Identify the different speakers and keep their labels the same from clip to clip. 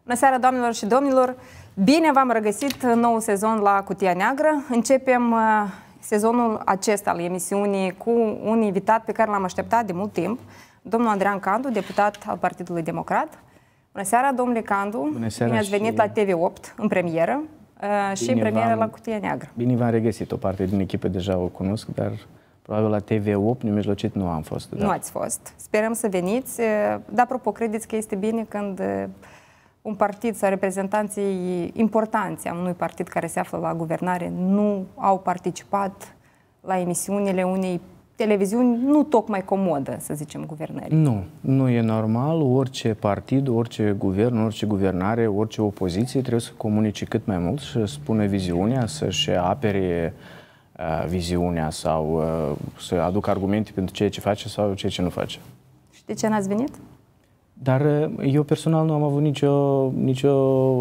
Speaker 1: Bună seara, doamnelor și domnilor! Bine v-am regăsit în nou sezon la Cutia Neagră. Începem sezonul acesta al emisiunii cu un invitat pe care l-am așteptat de mult timp, domnul Andrean Candu, deputat al Partidului Democrat. Bună seara, domnule Candu!
Speaker 2: Bună seara.
Speaker 1: Bine ați venit la TV8 în premieră și în premieră la Cutia Neagră.
Speaker 2: Bine v-am regăsit. O parte din echipă deja o cunosc, dar probabil la TV8 nemijlocit nu am fost.
Speaker 1: Nu ați fost. Sperăm să veniți. Dar, apropo, credeți că este bine când un partid sau reprezentanții importanți a unui partid care se află la guvernare nu au participat la emisiunile unei televiziuni nu tocmai comodă, să zicem, guvernării?
Speaker 2: Nu, nu e normal. Orice partid, orice guvern, orice guvernare, orice opoziție trebuie să comunice cât mai mult, să spună viziunea, să-și apere viziunea sau să aducă argumente pentru ceea ce face sau ceea ce nu face.
Speaker 1: Și de ce n-ați venit?
Speaker 2: Dar eu personal nu am avut nicio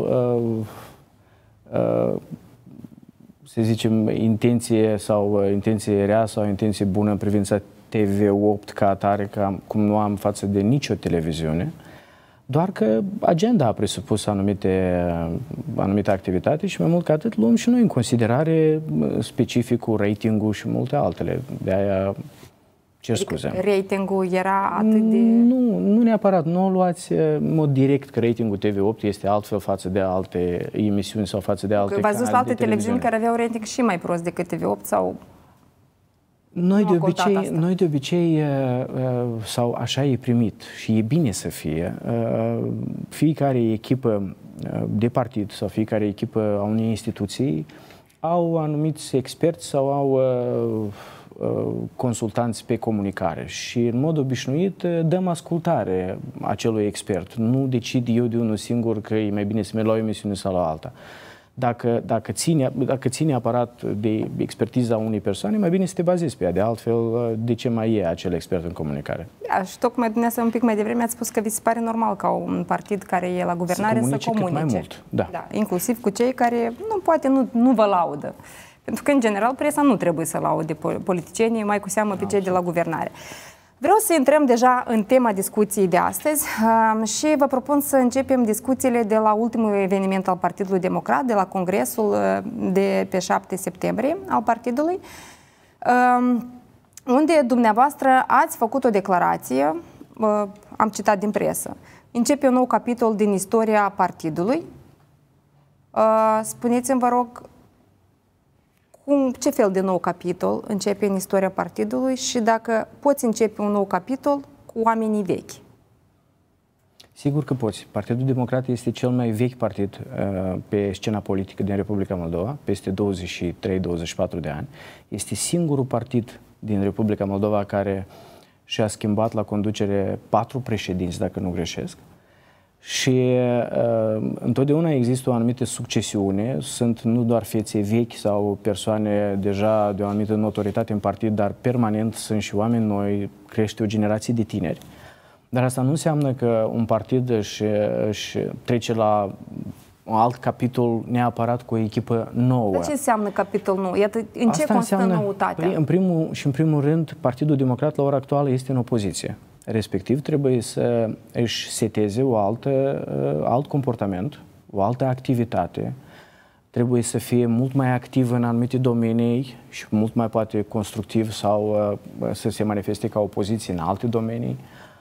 Speaker 2: să zicem, intenție rea sau intenție bună în privința TV8 ca atare, cum nu am față de nicio televiziune, doar că agenda a presupus anumite activitate și mai mult ca atât luăm și noi în considerare specificul, ratingul și multe altele. De aia cer scuze.
Speaker 1: Adică ratingul era atât de...
Speaker 2: Nu neapărat. Nu o luați în mod direct că ratingul TV8 este altfel față de alte emisiuni sau față de alte canale de televiziune.
Speaker 1: V-ați dus la alte televiziuni care aveau rating și mai prost decât TV8 sau...
Speaker 2: Noi de obicei, sau așa e primit și e bine să fie, fiecare echipă de partid sau fiecare echipă a unei instituții au anumiți experți sau au consultanți pe comunicare și în mod obișnuit dăm ascultare acelui expert. Nu decid eu de unul singur că e mai bine să merg la o emisiune sau la alta. Dacă ține aparat de expertiza unei persoane, mai bine să te bazezi pe ea. De altfel, de ce mai e acel expert în comunicare?
Speaker 1: Da, și tocmai dumneavoastră un pic mai devreme ați spus că vi se pare normal ca un partid care e la guvernare să comunice.
Speaker 2: Cât mai mult, da.
Speaker 1: Da, inclusiv cu cei care nu vă laudă. Pentru că, în general, presa nu trebuie să laude politicienii, mai cu seamă pe cei de la guvernare. Vreau să intrăm deja în tema discuției de astăzi și vă propun să începem discuțiile de la ultimul eveniment al Partidului Democrat, de la congresul de pe 7 septembrie al partidului, unde dumneavoastră ați făcut o declarație, am citat din presă. Începe un nou capitol din istoria partidului. Spuneți-mi, vă rog, ce fel de nou capitol începe în istoria partidului și dacă poți începe un nou capitol cu oamenii vechi?
Speaker 2: Sigur că poți. Partidul Democrat este cel mai vechi partid pe scena politică din Republica Moldova, peste 23-24 de ani. Este singurul partid din Republica Moldova care și-a schimbat la conducere 4 președinți, dacă nu greșesc. Și întotdeauna există o anumită succesiune, sunt nu doar fețe vechi sau persoane deja de o anumită notoritate în partid, dar permanent sunt și oameni noi, crește o generație de tineri. Dar asta nu înseamnă că un partid își trece la un alt capitol neapărat cu o echipă nouă.
Speaker 1: Dar ce înseamnă capitol nou? Iată, în ce constă noutatea?
Speaker 2: În primul rând, Partidul Democrat la ora actuală este în opoziție. Respectiv, trebuie să își seteze alt comportament, o altă activitate. Trebuie să fie mult mai activ în anumite domenii și mult mai poate constructiv sau să se manifeste ca opoziție în alte domenii.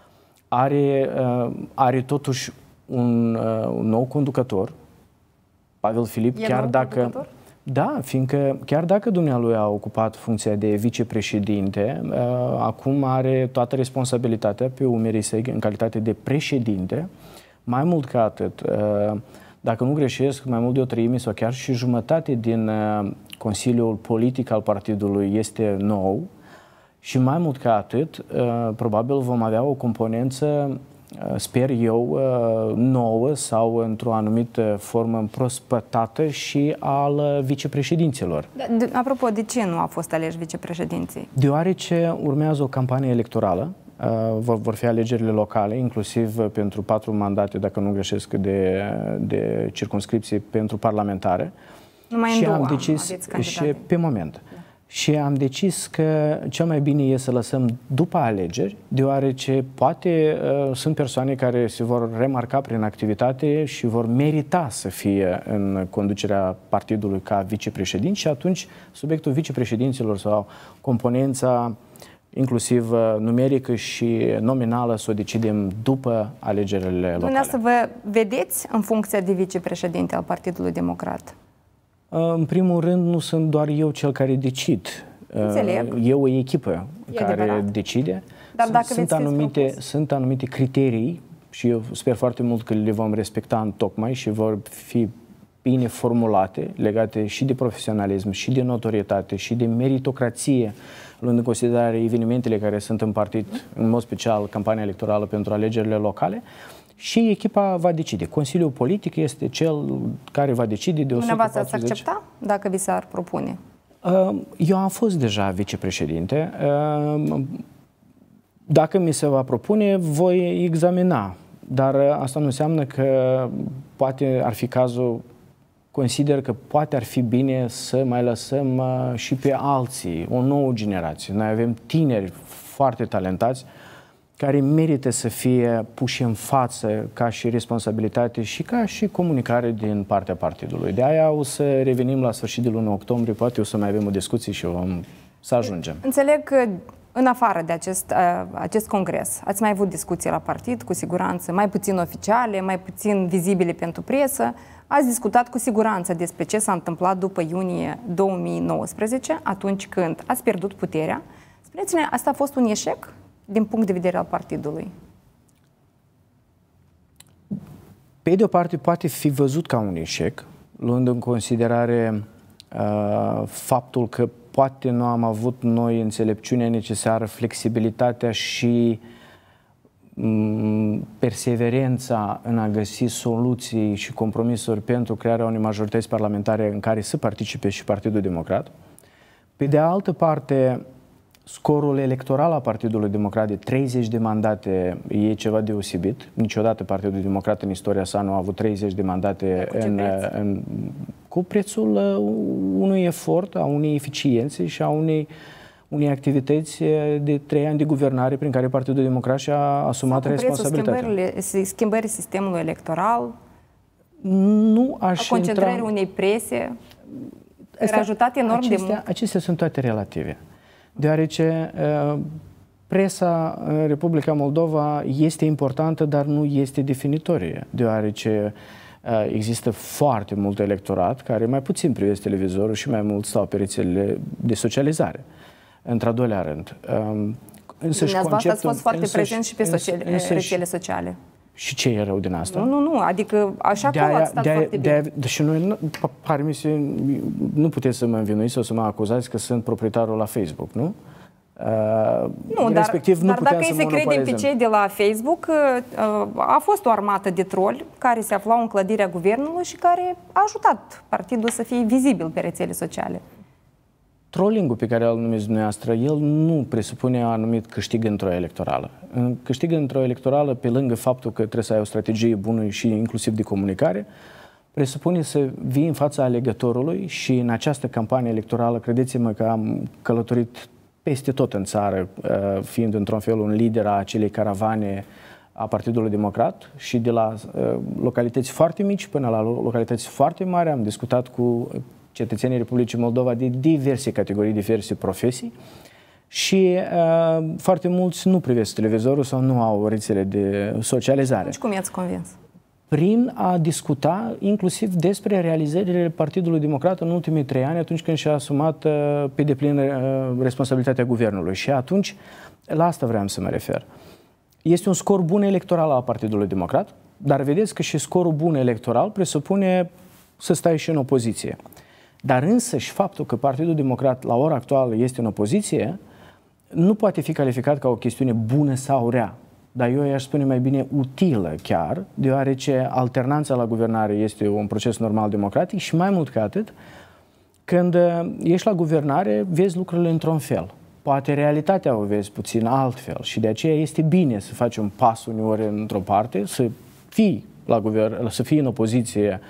Speaker 2: Are totuși un nou conducător, Pavel Filip, chiar dacă... Conducător? Da, fiindcă chiar dacă dumnealui a ocupat funcția de vicepreședinte, acum are toată responsabilitatea pe umerii săi în calitate de președinte. Mai mult ca atât, dacă nu greșesc, mai mult de o treime sau chiar și jumătate din Consiliul Politic al partidului este nou și mai mult ca atât, probabil vom avea o componență, sper eu, nouă sau într-o anumită formă împrospătată și al vicepreședinților.
Speaker 1: Apropo, de ce nu a fost aleși vicepreședinții?
Speaker 2: Deoarece urmează o campanie electorală, vor fi alegerile locale, inclusiv pentru 4 mandate, dacă nu greșesc, de circumscripție pentru parlamentare.
Speaker 1: Numai
Speaker 2: și
Speaker 1: în 2
Speaker 2: am decis și pe moment. și am decis că cel mai bine e să lăsăm după alegeri, deoarece poate sunt persoane care se vor remarca prin activitate și vor merita să fie în conducerea partidului ca vicepreședinți și atunci subiectul vicepreședinților sau componența inclusiv numerică și nominală să o decidem după alegerile locale.
Speaker 1: Dumneavoastră vă vedeți în funcția de vicepreședinte al Partidului Democrat?
Speaker 2: În primul rând, nu sunt doar eu cel care decid.
Speaker 1: Înțeleg.
Speaker 2: E o echipă care
Speaker 1: adevărat.
Speaker 2: decide.
Speaker 1: Dar dacă
Speaker 2: sunt anumite criterii și eu sper foarte mult că le vom respecta întocmai și vor fi bine formulate, legate și de profesionalism, și de notorietate, și de meritocrație, luând în considerare evenimentele care sunt în partid, în mod special campania electorală pentru alegerile locale. Și echipa va decide. Consiliul politic este cel care va decide de 140.
Speaker 1: Dumneavoastră ați accepta dacă vi s-ar propune?
Speaker 2: Eu am fost deja vicepreședinte. Dacă mi se va propune, voi examina. Dar asta nu înseamnă că poate ar fi cazul, consider că poate ar fi bine să mai lăsăm și pe alții, o nouă generație. Noi avem tineri foarte talentați care merită să fie puși în față ca și responsabilitate și ca și comunicare din partea partidului. De aia o să revenim la sfârșit de lună octombrie, poate o să mai avem o discuție și să ajungem.
Speaker 1: Înțeleg că în afară de acest congres ați mai avut discuții la partid, cu siguranță, mai puțin oficiale, mai puțin vizibile pentru presă. Ați discutat cu siguranță despre ce s-a întâmplat după iunie 2019, atunci când ați pierdut puterea. Spuneți-ne, asta a fost un eșec din punct de vedere al partidului?
Speaker 2: Pe de o parte poate fi văzut ca un eșec, luând în considerare faptul că poate nu am avut noi înțelepciunea necesară, flexibilitatea și perseverența în a găsi soluții și compromisuri pentru crearea unei majorități parlamentare în care să participe și Partidul Democrat. Pe de altă parte, scorul electoral al Partidului Democrat de 30 de mandate e ceva deosebit. Niciodată Partidul Democrat în istoria sa nu a avut 30 de mandate cu prețul unui efort, a unei eficiențe și a unei activități de 3 ani de guvernare prin care Partidul Democrat și-a asumat responsabilitatea.
Speaker 1: Schimbării sistemului electoral,
Speaker 2: nu aș
Speaker 1: concentrării unei prese, care a ajutat enorm de mult.
Speaker 2: Acestea sunt toate relative. Deoarece presa în Republica Moldova este importantă, dar nu este definitorie, deoarece există foarte mult electorat care mai puțin privesc televizorul și mai mult stau pe rețelele de socializare, într-al doilea rând.
Speaker 1: Dumneavoastră ați fost foarte prezent și pe rețele sociale.
Speaker 2: Și ce e rău din asta?
Speaker 1: Nu, adică așa cum ați stat foarte bine.
Speaker 2: Și noi, pare mi se, nu puteți să mă învinuiți sau să mă acuzați că sunt proprietarul la Facebook, nu?
Speaker 1: Nu, dar dacă e să credem pe cei de la Facebook, a fost o armată de troli care se aflau în clădirea guvernului și care a ajutat partidul să fie vizibil pe rețele sociale.
Speaker 2: Trolling-ul pe care îl numiți dumneavoastră, el nu presupune anumit câștig într-o electorală. Câștig într-o electorală, pe lângă faptul că trebuie să ai o strategie bună și inclusiv de comunicare, presupune să vii în fața alegătorului și în această campanie electorală, credeți-mă că am călătorit peste tot în țară, fiind într-un fel un lider a acelei caravane a Partidului Democrat și de la localități foarte mici până la localități foarte mari am discutat cu cetățenii Republicii Moldova de diverse categorii, diverse profesii și foarte mulți nu privesc televizorul sau nu au rețele de socializare.
Speaker 1: Deci cum i-ați convins?
Speaker 2: Prin a discuta inclusiv despre realizările Partidului Democrat în ultimii 3 ani, atunci când și-a asumat pe deplin responsabilitatea guvernului. Și atunci, la asta vreau să mă refer. Este un scor bun electoral al Partidului Democrat, dar vedeți că și scorul bun electoral presupune să stai și în opoziție. Dar însăși faptul că Partidul Democrat la ora actuală este în opoziție nu poate fi calificat ca o chestiune bună sau rea. Dar eu i-aș spune mai bine utilă chiar, deoarece alternanța la guvernare este un proces normal democratic și mai mult ca atât, când ești la guvernare, vezi lucrurile într-un fel. Poate realitatea o vezi puțin altfel și de aceea este bine să faci un pas uneori într-o parte, să fii la guvern, să fii în opoziție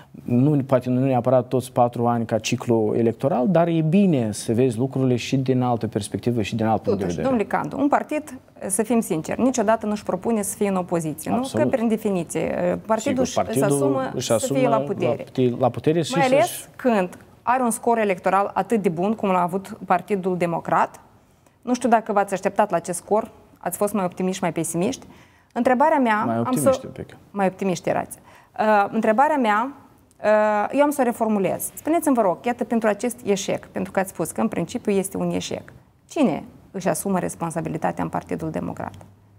Speaker 2: Poate nu neapărat toți 4 ani ca ciclu electoral, dar e bine să vezi lucrurile și din altă perspectivă și din alt punct de vedere.
Speaker 1: Domnule Candu, un partid, să fim sinceri, niciodată nu-și propune să fie în opoziție. Absolut. Nu? Că, prin definiție, partidul își asumă să fie la putere.
Speaker 2: La putere și
Speaker 1: mai ales când are un scor electoral atât de bun cum l-a avut Partidul Democrat. Nu știu dacă v-ați așteptat la acest scor, ați fost mai optimiști, mai pesimiști. Întrebarea mea... Mai optimiști erați. Întrebarea mea, eu am să o reformulez. Spuneți-mi, vă rog, iată, pentru acest eșec, pentru că ați spus că în principiu este un eșec. Cine își asumă responsabilitatea în Partidul Democrat?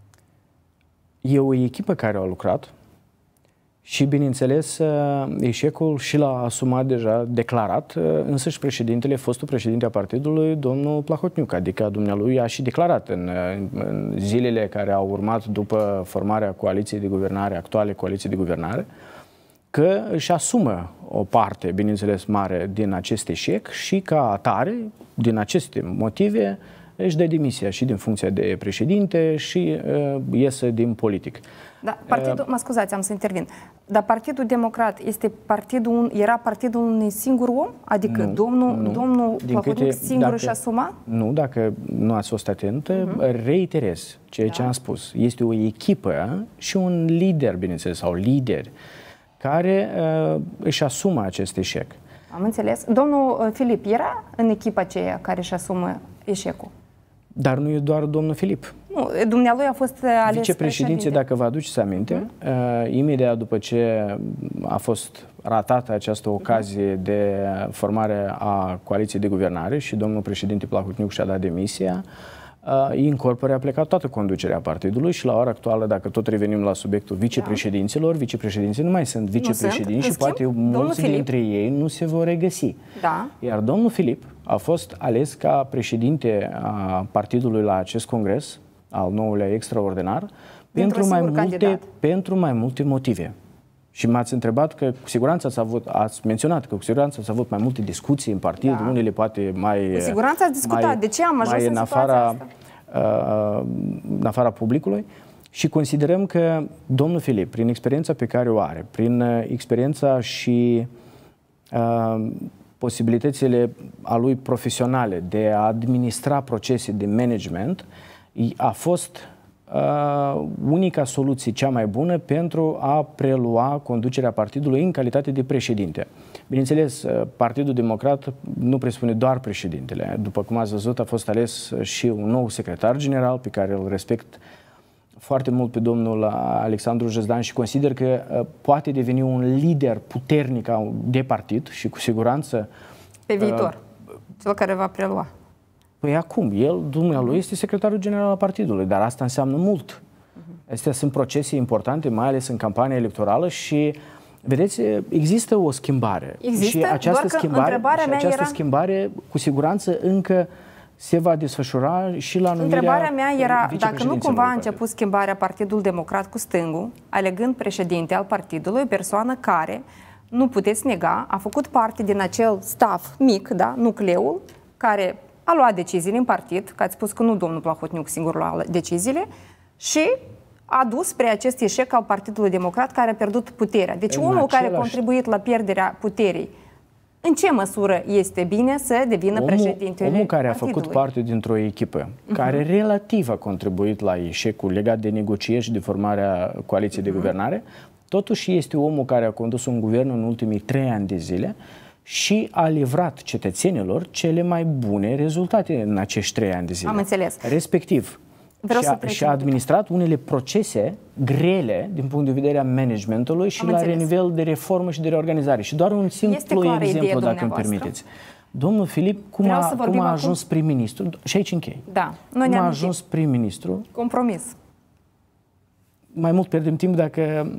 Speaker 2: E o echipă care a lucrat și, bineînțeles, eșecul și l-a asumat deja, declarat, însăși președintele, fostul președinte a partidului, domnul Plahotniuc, adică dumnealui a și declarat în zilele care au urmat după formarea coaliției de guvernare, actuale coaliții de guvernare, că își asumă o parte, bineînțeles, mare din acest eșec și, ca atare, din aceste motive, își dă demisia și din funcția de președinte și iese din politic.
Speaker 1: Da, partidul, mă scuzați, am să intervin. Dar Partidul Democrat era partidul unui singur om? Adică domnul Plahotniuc singur își asuma?
Speaker 2: Nu, dacă nu ați fost atentă, reiterez ceea ce am spus. Este o echipă și un lider, bineînțeles, sau lideri, care își asumă acest eșec.
Speaker 1: Am înțeles. Domnul Filip era în echipa aceea care își asumă eșecul?
Speaker 2: Dar nu e doar domnul Filip.
Speaker 1: Nu, dumnealui a fost ales
Speaker 2: vicepreședinte, dacă vă aduceți aminte, imediat după ce a fost ratată această ocazie de formare a coaliției de guvernare și domnul președinte Plahotniuc și-a dat demisia, incorpore a plecat toată conducerea partidului și la ora actuală, dacă tot revenim la subiectul vicepreședinților, vicepreședinții nu mai sunt vicepreședinți și poate mulți dintre ei nu se vor regăsi.
Speaker 1: Da.
Speaker 2: Iar domnul Filip a fost ales ca președinte a partidului la acest congres, al noului extraordinar, pentru mai multe motive. Și m-ați întrebat că cu siguranță ați menționat că cu siguranță ați avut mai multe discuții în partid, unele poate mai...
Speaker 1: Cu siguranță ați discutat. De ce am ajuns în situația asta?
Speaker 2: În afara publicului. Și considerăm că domnul Filip, prin experiența pe care o are, prin experiența și posibilitățile a lui profesionale de a administra procese de management, a fost unica soluție cea mai bună pentru a prelua conducerea partidului în calitate de președinte. Bineînțeles, Partidul Democrat nu presupune doar președintele. După cum ați văzut, a fost ales și un nou secretar general, pe care îl respect foarte mult pe domnul Alexandru Jăzdan și consider că poate deveni un lider puternic de partid și cu siguranță...
Speaker 1: Pe viitor, cel care va prelua.
Speaker 2: Păi acum, dumnealui este secretarul general al partidului, dar asta înseamnă mult. Astea sunt procese importante, mai ales în campania electorală și, vedeți, există o schimbare.
Speaker 1: Există,
Speaker 2: și această schimbare, cu siguranță, încă se va desfășura și la numirea
Speaker 1: Întrebarea mea era, dacă nu cumva a început schimbarea Partidul Democrat cu stângul, alegând președinte al partidului, o persoană care, nu puteți nega, a făcut parte din acel staff mic, da, nucleul, care a luat deciziile în partid, că ați spus că nu domnul Plahotniuc singur lua deciziile, și a dus spre acest eșec al Partidului Democrat care a pierdut puterea. Deci omul care a contribuit la pierderea puterii, în ce măsură este bine să devină președintele
Speaker 2: omul care a făcut parte dintr-o echipă care relativ a contribuit la eșecul legat de negocieri și de formarea coaliției de guvernare, totuși este omul care a condus un guvern în ultimii 3 ani de zile și a livrat cetățenilor cele mai bune rezultate în acești 3 ani de zile.
Speaker 1: Am înțeles.
Speaker 2: Respectiv, și a administrat unele procese grele din punct de vedere a managementului și la nivel de reformă și de reorganizare. Și doar un simplu exemplu, dacă îmi permiteți. Domnul Filip, cum a ajuns prim-ministru, și aici închei, cum a ajuns prim-ministru?
Speaker 1: Compromis.
Speaker 2: Mai mult pierdem timp dacă...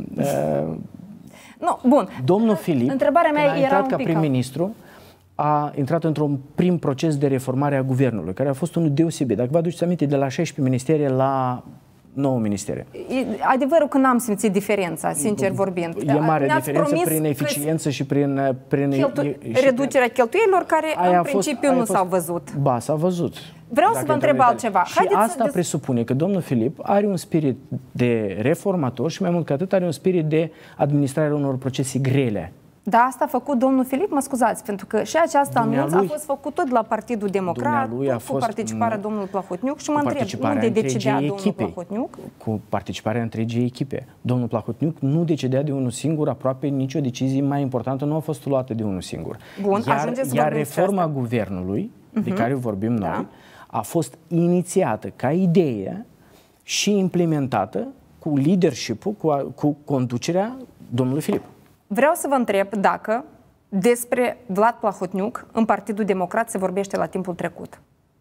Speaker 1: Nu, bun.
Speaker 2: Domnul Filip,
Speaker 1: întrebarea mea
Speaker 2: când a intrat ca prim-ministru, a intrat într-un prim proces de reformare a guvernului, care a fost unul deosebit. Dacă vă aduceți aminte, de la 16 ministere la 9 ministere.
Speaker 1: Adevărul că n-am simțit diferența, sincer vorbind.
Speaker 2: E mare diferență prin eficiență și prin
Speaker 1: reducerea cheltuielilor care în principiu nu s-au văzut.
Speaker 2: Ba, s-au văzut.
Speaker 1: Vreau să vă întreb altceva.
Speaker 2: Și asta presupune că domnul Filip are un spirit de reformator și mai mult ca atât are un spirit de administrare unor procese grele.
Speaker 1: Da, asta a făcut domnul Filip, mă scuzați, pentru că și această anunț a fost făcut tot la Partidul Democrat, cu participarea domnului Plahotniuc și mă întreb, unde decidea domnul Plahotniuc?
Speaker 2: Cu participarea întregii echipe. Domnul Plahotniuc nu decidea de unul singur, aproape nicio decizie mai importantă nu a fost luată de unul singur.
Speaker 1: Bun,
Speaker 2: iar reforma guvernului, de care vorbim noi, a fost inițiată ca idee și implementată cu leadership-ul, cu conducerea domnului Filip.
Speaker 1: Vreau să vă întreb dacă despre Vlad Plahotniuc în Partidul Democrat se vorbește la timpul trecut.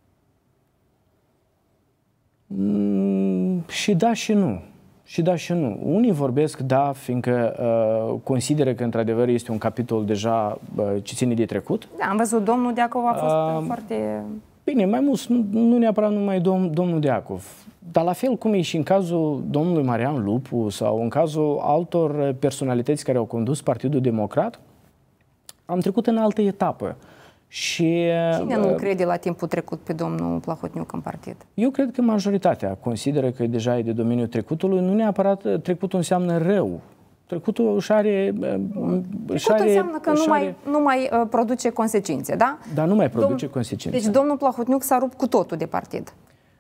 Speaker 2: Și da și nu. Și da și nu. Unii vorbesc, da, fiindcă consideră că într-adevăr este un capitol deja ce ține de trecut.
Speaker 1: Da, am văzut, domnul Deacov a fost foarte...
Speaker 2: Bine, mai mult, nu neapărat numai domnul Deacov, dar la fel cum e și în cazul domnului Marian Lupu sau în cazul altor personalități care au condus Partidul Democrat, am trecut în altă etapă. Și,
Speaker 1: cine nu crede la timpul trecut pe domnul Plahotniuc în partid?
Speaker 2: Eu cred că majoritatea consideră că deja e de domeniul trecutului. Nu neapărat trecutul înseamnă rău. Trecutul își are...
Speaker 1: Trecutul înseamnă că nu mai produce consecințe, da?
Speaker 2: Dar nu mai produce consecințe.
Speaker 1: Deci domnul Plahotniuc s-a rupt cu totul de partid.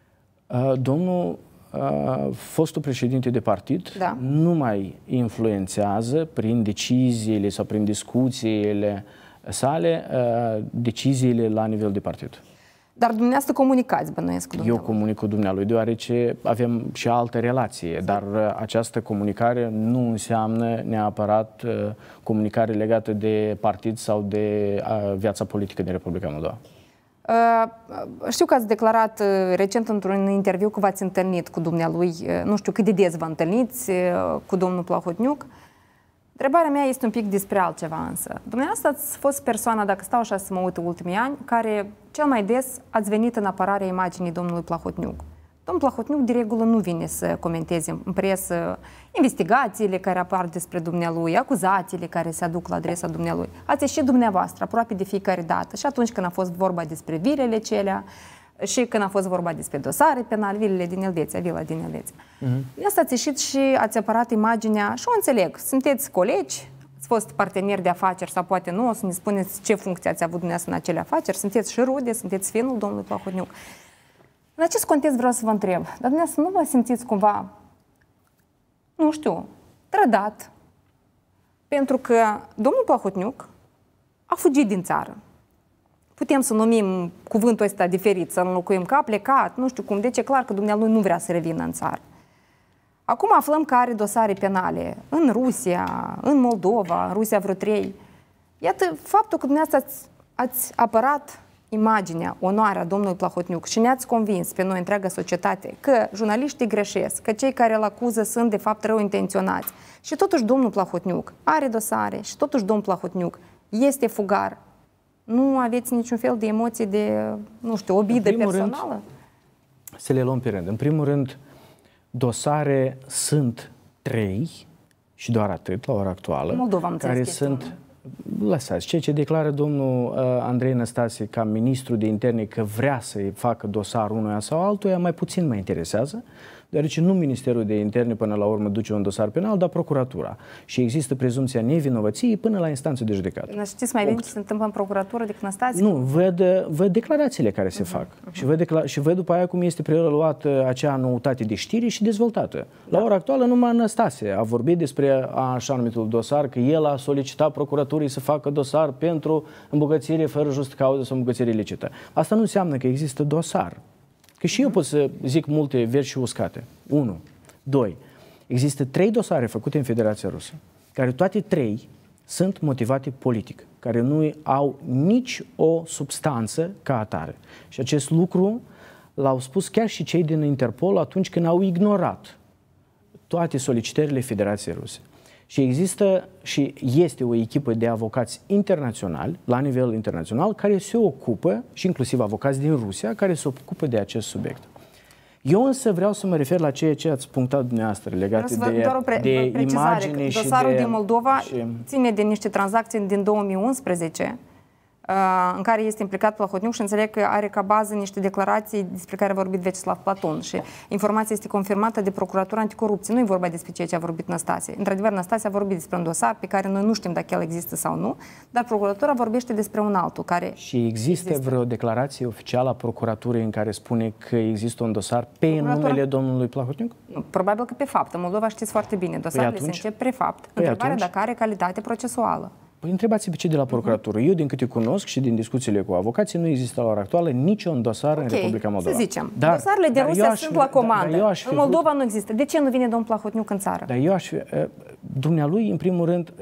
Speaker 2: Domnul fostul președinte de partid nu mai influențează prin deciziile sau prin discuțiile sale deciziile la nivel de partid.
Speaker 1: Dar dumneavoastră comunicați, bănuiesc, cu dumnealui.
Speaker 2: Eu comunic cu dumnealui, deoarece avem și altă relație, dar această comunicare nu înseamnă neapărat comunicare legată de partid sau de viața politică din Republica Moldova.
Speaker 1: Știu că ați declarat recent într-un interviu că v-ați întâlnit cu dumnealui, nu știu cât de des vă întâlniți cu domnul Plahotniuc. Întrebarea mea este un pic despre altceva însă. Dumneavoastră ați fost persoana, dacă stau așa să mă uit ultimii ani, care cel mai des ați venit în apărarea imaginii domnului Plahotniuc. Domnul Plahotniuc de regulă nu vine să comenteze în presă investigațiile care apar despre dumnealui, acuzațiile care se aduc la adresa dumnealui. Ați ieșit dumneavoastră aproape de fiecare dată și atunci când a fost vorba despre vilele celea și când a fost vorba despre dosare penal, vilele din Elveția, vila din Elveția. Asta ați ieșit și ați apărat imaginea și o înțeleg. Sunteți colegi, ați fost parteneri de afaceri sau poate nu, o să ne spuneți ce funcție ați avut dumneavoastră în acele afaceri, sunteți și rude, sunteți finul domnului Plahotniuc. În acest context vreau să vă întreb, dar dumneavoastră nu vă simțiți cumva, nu știu, trădat, pentru că domnul Plahotniuc a fugit din țară. Putem să numim cuvântul ăsta diferit, să înlocuim că a plecat, nu știu cum, deci e clar că dumnealui nu vrea să revină în țară. Acum aflăm că are dosare penale în Rusia, în Moldova, în Rusia vreo 3. Iată, faptul că dumneavoastră ați apărat imaginea, onoarea domnului Plahotniuc și ne-ați convins pe noi, întreaga societate, că jurnaliștii greșesc, că cei care îl acuză sunt de fapt rău intenționați. Și totuși domnul Plahotniuc are dosare și totuși domnul Plahotniuc este fugar. Nu aveți niciun fel de emoții de, nu știu, obidă personală?
Speaker 2: Să le luăm pe rând. În primul rând, dosare sunt 3 și doar atât la ora actuală.
Speaker 1: Moldova am
Speaker 2: care sunt... Lăsați, ceea ce declară domnul Andrei Năstase ca ministru de interne că vrea să facă dosarul unuia sau altuia, mai puțin mă interesează, deoarece nu Ministerul de Interne până la urmă duce un dosar penal, dar procuratura. Și există prezumția nevinovăției până la instanță de judecată.
Speaker 1: Știți mai bine ce se întâmplă în procuratură decât Năstase?
Speaker 2: Nu, văd declarațiile care se fac. Și văd după aia cum este preluată acea noutate de știri și dezvoltată. La ora actuală numai Năstase a vorbit despre așa numitul dosar, că el a solicitat procuraturii să facă dosar pentru îmbogățire fără just cauză sau îmbogățire ilicită. Asta nu înseamnă că există dosar. Că și eu pot să zic multe verzi și uscate. 1. 2. Există 3 dosare făcute în Federația Rusă, care toate 3 sunt motivate politic, care nu au nici o substanță ca atare. Și acest lucru l-au spus chiar și cei din Interpol atunci când au ignorat toate solicitările Federației Ruse. Și există și este o echipă de avocați internaționali, la nivel internațional, care se ocupă, și inclusiv avocați din Rusia, care se ocupă de acest subiect. Eu însă vreau să mă refer la ceea ce ați punctat dumneavoastră legat de imagine și
Speaker 1: dosarul din Moldova ține de niște tranzacții din 2011 în care este implicat Plahotniuc și înțeleg că are ca bază niște declarații despre care a vorbit Vyacheslav Platon și informația este confirmată de Procuratura Anticorupție. Nu e vorba despre ceea ce a vorbit Năstase. Într-adevăr, Năstase a vorbit despre un dosar pe care noi nu știm dacă el există sau nu, dar Procuratura vorbește despre un altul care...
Speaker 2: Și există vreo declarație oficială a Procuraturii în care spune că există un dosar pe numele domnului Plahotniuc?
Speaker 1: Probabil că pe fapt. În Moldova știți foarte bine. Dosarele se încep pe fapt. Întrebarea dacă are calitate procesuală.
Speaker 2: Păi întrebați pe cei de la Procuratură. Eu, din câte cunosc și din discuțiile cu avocații, nu există la ora actuală niciun dosar în Republica Moldova.
Speaker 1: Să zicem. Dosarele de Rusia sunt la comandă. În Moldova nu există. De ce nu vine domnul Plahotniuc în țară?
Speaker 2: Dar eu aș fi... Dumnealui, în primul rând...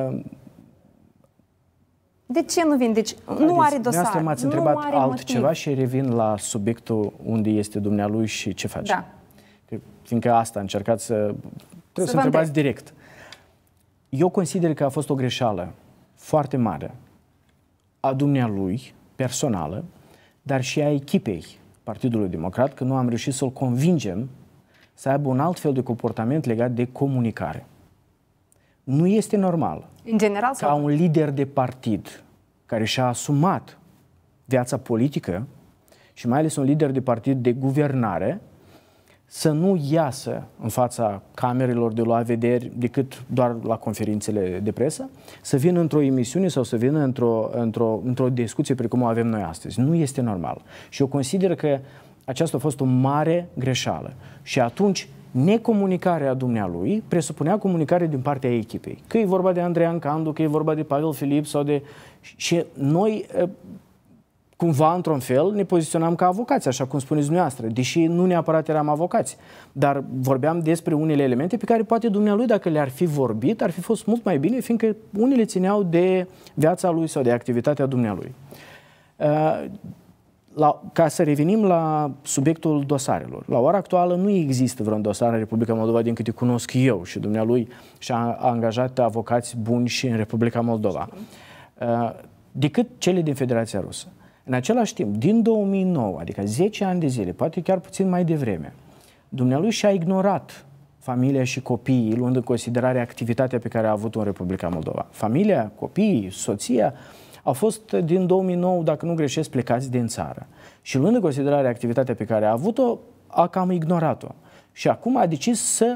Speaker 1: De ce nu vine? Deci nu are dosar.
Speaker 2: M-ați întrebat altceva și revin la subiectul unde este dumnealui și ce face.
Speaker 1: Da.
Speaker 2: Fiindcă asta încercați să... Trebuie să întrebați direct. Eu consider că a fost o greșeală foarte mare a dumnealui, personală, dar și a echipei Partidului Democrat, că nu am reușit să-l convingem să aibă un alt fel de comportament legat de comunicare. Nu este normal
Speaker 1: în general,
Speaker 2: ca un lider de partid care și-a asumat viața politică și mai ales un lider de partid de guvernare să nu iasă în fața camerelor de luat vederi decât doar la conferințele de presă, să vină într-o emisiune sau să vină într-o discuție precum o avem noi astăzi. Nu este normal. Și eu consider că aceasta a fost o mare greșeală. Și atunci, necomunicarea dumnealui presupunea comunicare din partea echipei. Că e vorba de Andreian Candu, că e vorba de Pavel Filip sau de... Și noi... cumva, într-un fel, ne poziționam ca avocați, așa cum spuneți dumneavoastră, deși nu neapărat eram avocați. Dar vorbeam despre unele elemente pe care poate dumnealui, dacă le-ar fi vorbit, ar fi fost mult mai bine, fiindcă unele țineau de viața lui sau de activitatea dumnealui. Ca să revenim la subiectul dosarelor. La ora actuală nu există vreun dosar în Republica Moldova, din câte cunosc eu, și dumnealui și-a angajat avocați buni și în Republica Moldova, decât cele din Federația Rusă. În același timp, din 2009, adică 10 ani de zile, poate chiar puțin mai devreme, dumnealui și-a ignorat familia și copiii, luând în considerare activitatea pe care a avut-o în Republica Moldova. Familia, copiii, soția au fost din 2009, dacă nu greșesc, plecați din țară. Și luând în considerare activitatea pe care a avut-o, a cam ignorat-o. Și acum a decis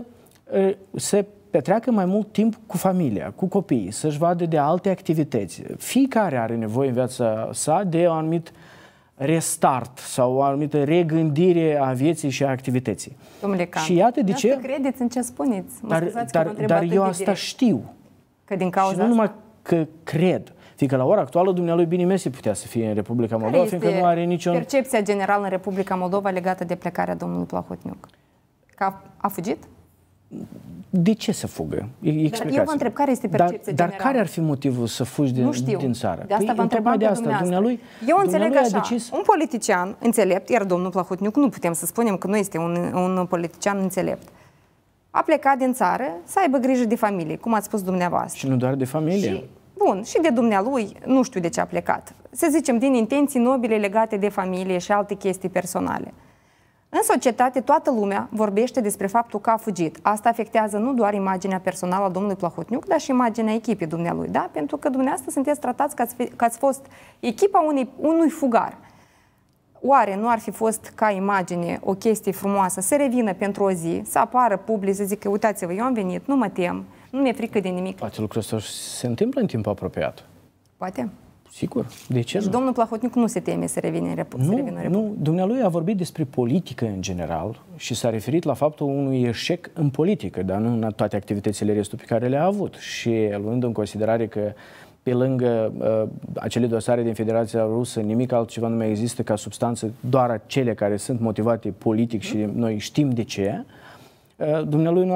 Speaker 2: să petreacă mai mult timp cu familia, cu copiii, să-și vadă de alte activități. Fiecare are nevoie în viața sa de un anumit restart sau o anumită regândire a vieții și a activității.
Speaker 1: Domnule Can,
Speaker 2: și iată de ce...
Speaker 1: credeți în ce spuneți?
Speaker 2: Dar eu asta știu.
Speaker 1: Că din cauza
Speaker 2: și nu numai că cred. Fiindcă la ora actuală dumnealui bine mersi putea să fie în Republica Moldova, fiindcă nu are niciun...
Speaker 1: percepția generală în Republica Moldova legată de plecarea domnului Plahotniuc? Că a fugit?
Speaker 2: De ce să fugă?
Speaker 1: Dar eu vă întreb, care este percepția generală?
Speaker 2: Dar care ar fi motivul să fugi din țară?
Speaker 1: De asta vă întrebam pe dumneavoastră. Eu înțeleg așa, un politician înțelept, iar domnul Plahotniuc nu putem să spunem că nu este un politician înțelept, a plecat din țară să aibă grijă de familie, cum ați spus dumneavoastră.
Speaker 2: Și nu doar de familie.
Speaker 1: Bun, și de dumnealui, nu știu de ce a plecat. Să zicem, din intenții nobile legate de familie și alte chestii personale. În societate, toată lumea vorbește despre faptul că a fugit. Asta afectează nu doar imaginea personală a domnului Plahotniuc, dar și imaginea echipei dumnealui, da? Pentru că dumneavoastră sunteți tratați că ați fost echipa unui fugar. Oare nu ar fi fost ca imagine o chestie frumoasă să revină pentru o zi, să apară public, să zică, uitați-vă, eu am venit, nu mă tem, nu mi-e frică de nimic.
Speaker 2: Poate lucrul ăsta se întâmplă în timp apropiat.
Speaker 1: Poate.
Speaker 2: Sigur. De ce nu?
Speaker 1: Și domnul Plahotniuc nu se teme să revină în Republică.
Speaker 2: Nu, dumnealui a vorbit despre politică în general și s-a referit la faptul unui eșec în politică, dar nu în toate activitățile restul pe care le-a avut. Și luând în considerare că pe lângă acele dosare din Federația Rusă, nimic altceva nu mai există ca substanță, doar acele care sunt motivate politic și noi știm de ce, dumnealui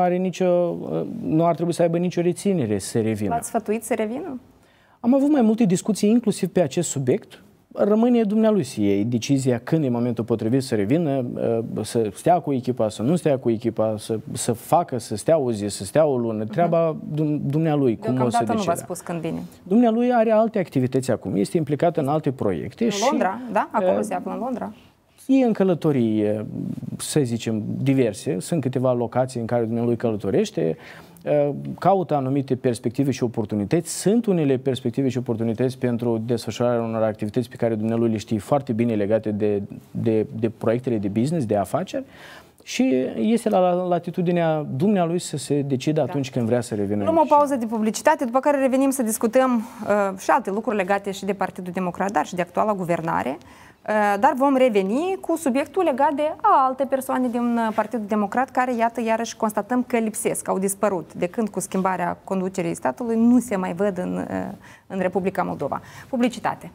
Speaker 2: nu ar trebui să aibă nicio reținere să revină.
Speaker 1: L-ați sfătuit să revină?
Speaker 2: Am avut mai multe discuții inclusiv pe acest subiect. Rămâne dumnealui să iei decizia când e momentul potrivit să revină, să stea cu echipa, să nu stea cu echipa, să facă, să stea o zi, să stea o lună. Treaba dumnealui, cum o să decide.
Speaker 1: Nu v-ați spus când vine.
Speaker 2: Dumnealui are alte activități acum, este implicat în alte proiecte.
Speaker 1: În Londra, da? Acolo se află în Londra.
Speaker 2: e în călătorii, să zicem, diverse. Sunt câteva locații în care dumnealui călătorește, caută anumite perspective și oportunități. Sunt unele perspective și oportunități pentru desfășurarea unor activități pe care dumnealui le știe foarte bine legate de proiectele de business, de afaceri. Și este la latitudinea dumnealui să se decide atunci când vrea să revină.
Speaker 1: Luăm o pauză de publicitate, după care revenim să discutăm și alte lucruri legate și de Partidul Democrat, dar și de actuala guvernare. Dar vom reveni cu subiectul legat de alte persoane din Partidul Democrat care, iată, iarăși constatăm că lipsesc, au dispărut. De când cu schimbarea conducerii statului nu se mai văd în Republica Moldova. Publicitate.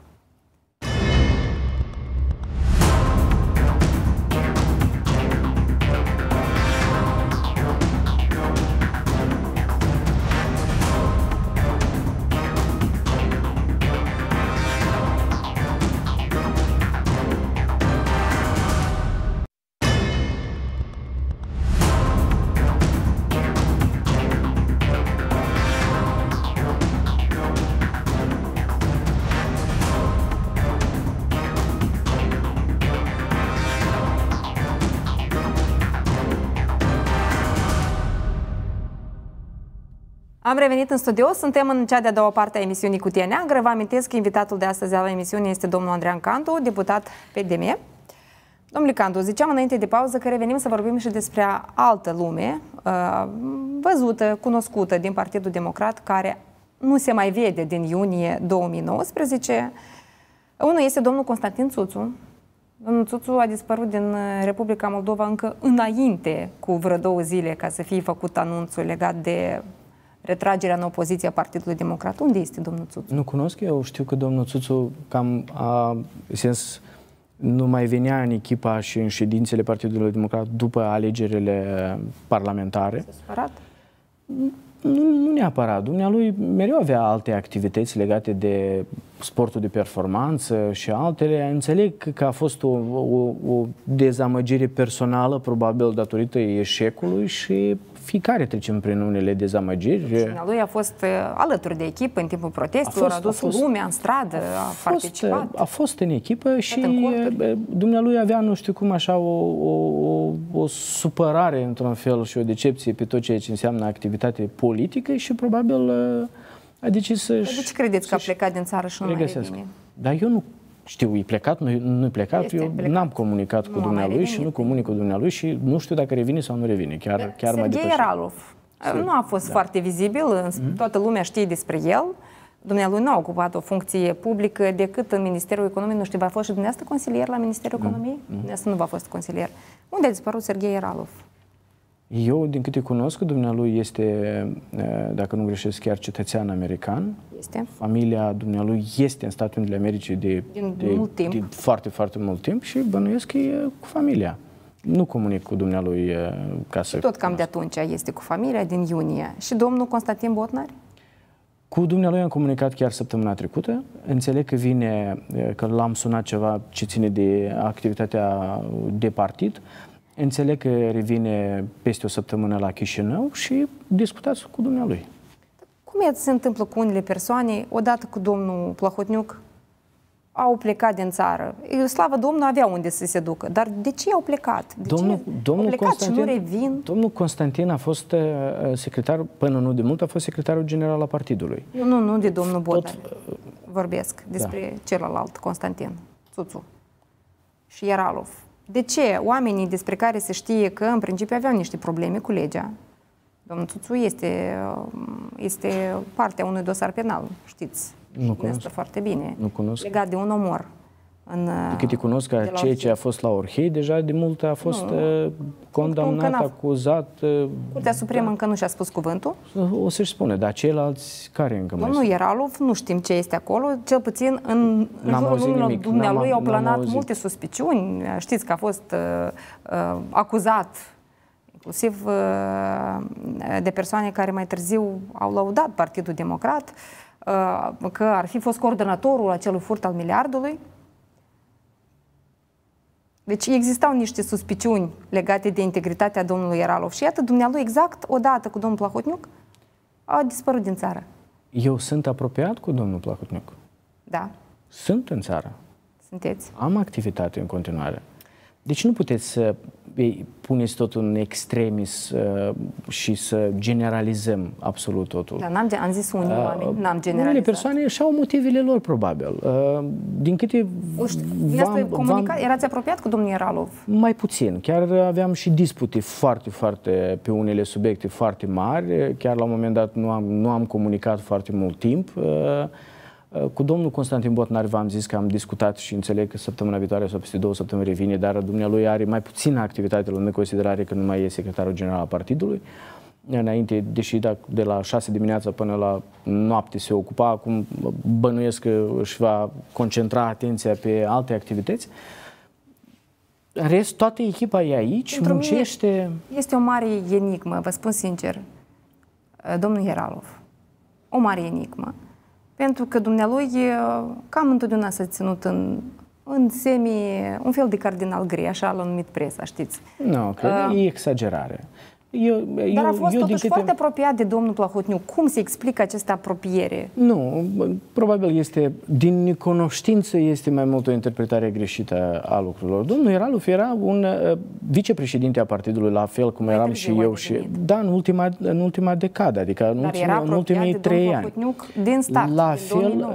Speaker 1: Am revenit în studio, suntem în cea de-a doua parte a emisiunii Cutia Neagră. Vă amintesc că invitatul de astăzi la emisiune este domnul Andrean Cantu, deputat PDM. Domnule Cantu, ziceam înainte de pauză că revenim să vorbim și despre altă lume, văzută, cunoscută din Partidul Democrat, care nu se mai vede din iunie 2019. Unul este domnul Constantin Țuțu. Domnul Țuțu a dispărut din Republica Moldova încă înainte, cu vreo 2 zile, ca să fie făcut anunțul legat de retragerea în opoziție a Partidului Democrat. Unde este domnul Țuțu?
Speaker 2: Nu cunosc, eu știu că domnul Țuțu nu mai venea în echipa și în ședințele Partidului Democrat după alegerile parlamentare.
Speaker 1: S-a supărat?
Speaker 2: Nu neapărat. Dumnealui mereu avea alte activități legate de sportul de performanță și altele. Înțeleg că a fost o dezamăgire personală, probabil datorită eșecului, și fiecare trecem prin unele dezamăgiri.
Speaker 1: Dumnealui a fost alături de echipă în timpul protestelor, a dus lumea în stradă, a participat.
Speaker 2: A fost în echipă și dumnealui avea, nu știu cum, așa o supărare într-un fel și o decepție pe tot ceea ce înseamnă activitate politică și probabil a decis să-și...
Speaker 1: De ce credeți că a plecat din țară și nu mai revine?
Speaker 2: Dar eu nu știu, e plecat, nu e plecat, eu n-am comunicat cu dumnealui și nu comunic cu dumnealui și nu știu dacă revine sau nu revine, chiar mai depășit.
Speaker 1: Serghei Yaralov nu a fost foarte vizibil, toată lumea știe despre el. Dumnealui nu a ocupat o funcție publică decât în Ministerul Economiei. Nu știu, v-a fost și dumneavoastră consilier la Ministerul Economiei? Dumneavoastră nu v-a fost consilier. Unde a dispărut Serghei Yaralov?
Speaker 2: Eu, din câte cunosc, dumnealui este, dacă nu greșesc, chiar cetățean american.
Speaker 1: Este.
Speaker 2: Familia dumnealui este în Statele Unite ale Americii de foarte, foarte mult timp și bănuiesc că e cu familia. Nu comunic cu dumnealui ca să...
Speaker 1: Tot cam de atunci este cu familia, din iunie. Și domnul Constantin Botnar?
Speaker 2: Cu dumnealui am comunicat chiar săptămâna trecută. Înțeleg că că l-am sunat ceva ce ține de activitatea de partid. Înțeleg că revine peste o săptămână la Chișinău și discutați cu dumnealui.
Speaker 1: Cum se întâmplă cu unele persoane, odată cu domnul Plahotniuc, au plecat din țară? Slavă Domnului, avea unde să se ducă. Dar de ce au plecat? Au plecat și nu revin?
Speaker 2: Domnul Constantin a fost secretar, până nu de mult, a fost secretarul general al partidului.
Speaker 1: Nu de domnul Botnar. Vorbesc despre celălalt, Constantin Țuțu și Yaralov. De ce oamenii despre care se știe că în principiu aveau niște probleme cu legea? Domnul Țuțu este partea unui dosar penal, știți?
Speaker 2: Nu cunosc.
Speaker 1: Foarte bine.
Speaker 2: Nu cunosc.
Speaker 1: Legat de un omor.
Speaker 2: De câte cunosc că ceea ce a fost la Orhei, deja de mult a fost condamnat, acuzat.
Speaker 1: Curtea Supremă încă nu și-a spus cuvântul.
Speaker 2: O să-și spune, dar ceilalți care încă mai sunt?
Speaker 1: Domnul Yaralov, nu știm ce este acolo, cel puțin în jurul dumnealui au planat multe suspiciuni. Știți că a fost acuzat inclusiv de persoane care mai târziu au lăudat Partidul Democrat, că ar fi fost coordonatorul acelui furt al miliardului. Deci existau niște suspiciuni legate de integritatea domnului Yaralov și iată, dumnealui exact odată cu domnul Plahotniuc a dispărut din țară.
Speaker 2: Eu sunt apropiat cu domnul Plahotniuc.
Speaker 1: Da.
Speaker 2: Sunt în țară.
Speaker 1: Sunteți.
Speaker 2: Am activitate în continuare. Deci nu puteți să puneți totul în extremis și să generalizăm absolut totul.
Speaker 1: Dar am zis unii oameni, n-am generalizat.
Speaker 2: Unele persoane și-au motivele lor, probabil. Din câte
Speaker 1: erați apropiat cu domnul Ieralov?
Speaker 2: Mai puțin. Chiar aveam și dispute foarte pe unele subiecte foarte mari. Chiar la un moment dat nu am comunicat foarte mult timp. Cu domnul Constantin Botnar v-am zis că am discutat și înțeleg că săptămâna viitoare sau peste 2 săptămâni revine, dar dumnealui are mai puțină activitate luând în considerare că nu mai e secretarul general al partidului. Înainte, deși de la 6 dimineața până la noapte se ocupa, acum bănuiesc că își va concentra atenția pe alte activități. În rest, toată echipa e aici, muncește.
Speaker 1: Este o mare enigmă, vă spun sincer, domnul Ieralov. O mare enigmă. Pentru că dumnealui cam întotdeauna s-a ținut în un fel de cardinal gri, așa l-a numit presa, știți.
Speaker 2: Nu, că e exagerare.
Speaker 1: Dar a fost totuși foarte apropiat de domnul Plahotniuc. Cum se explică această apropiere?
Speaker 2: Nu, probabil este, din necunoștință, este mai mult o interpretare greșită a lucrurilor. Domnul Ieralov era un vicepreședinte a partidului, la fel cum eram și eu. Da, în ultima decadă, adică în ultimii 3 ani.
Speaker 1: Din start,
Speaker 2: la fel,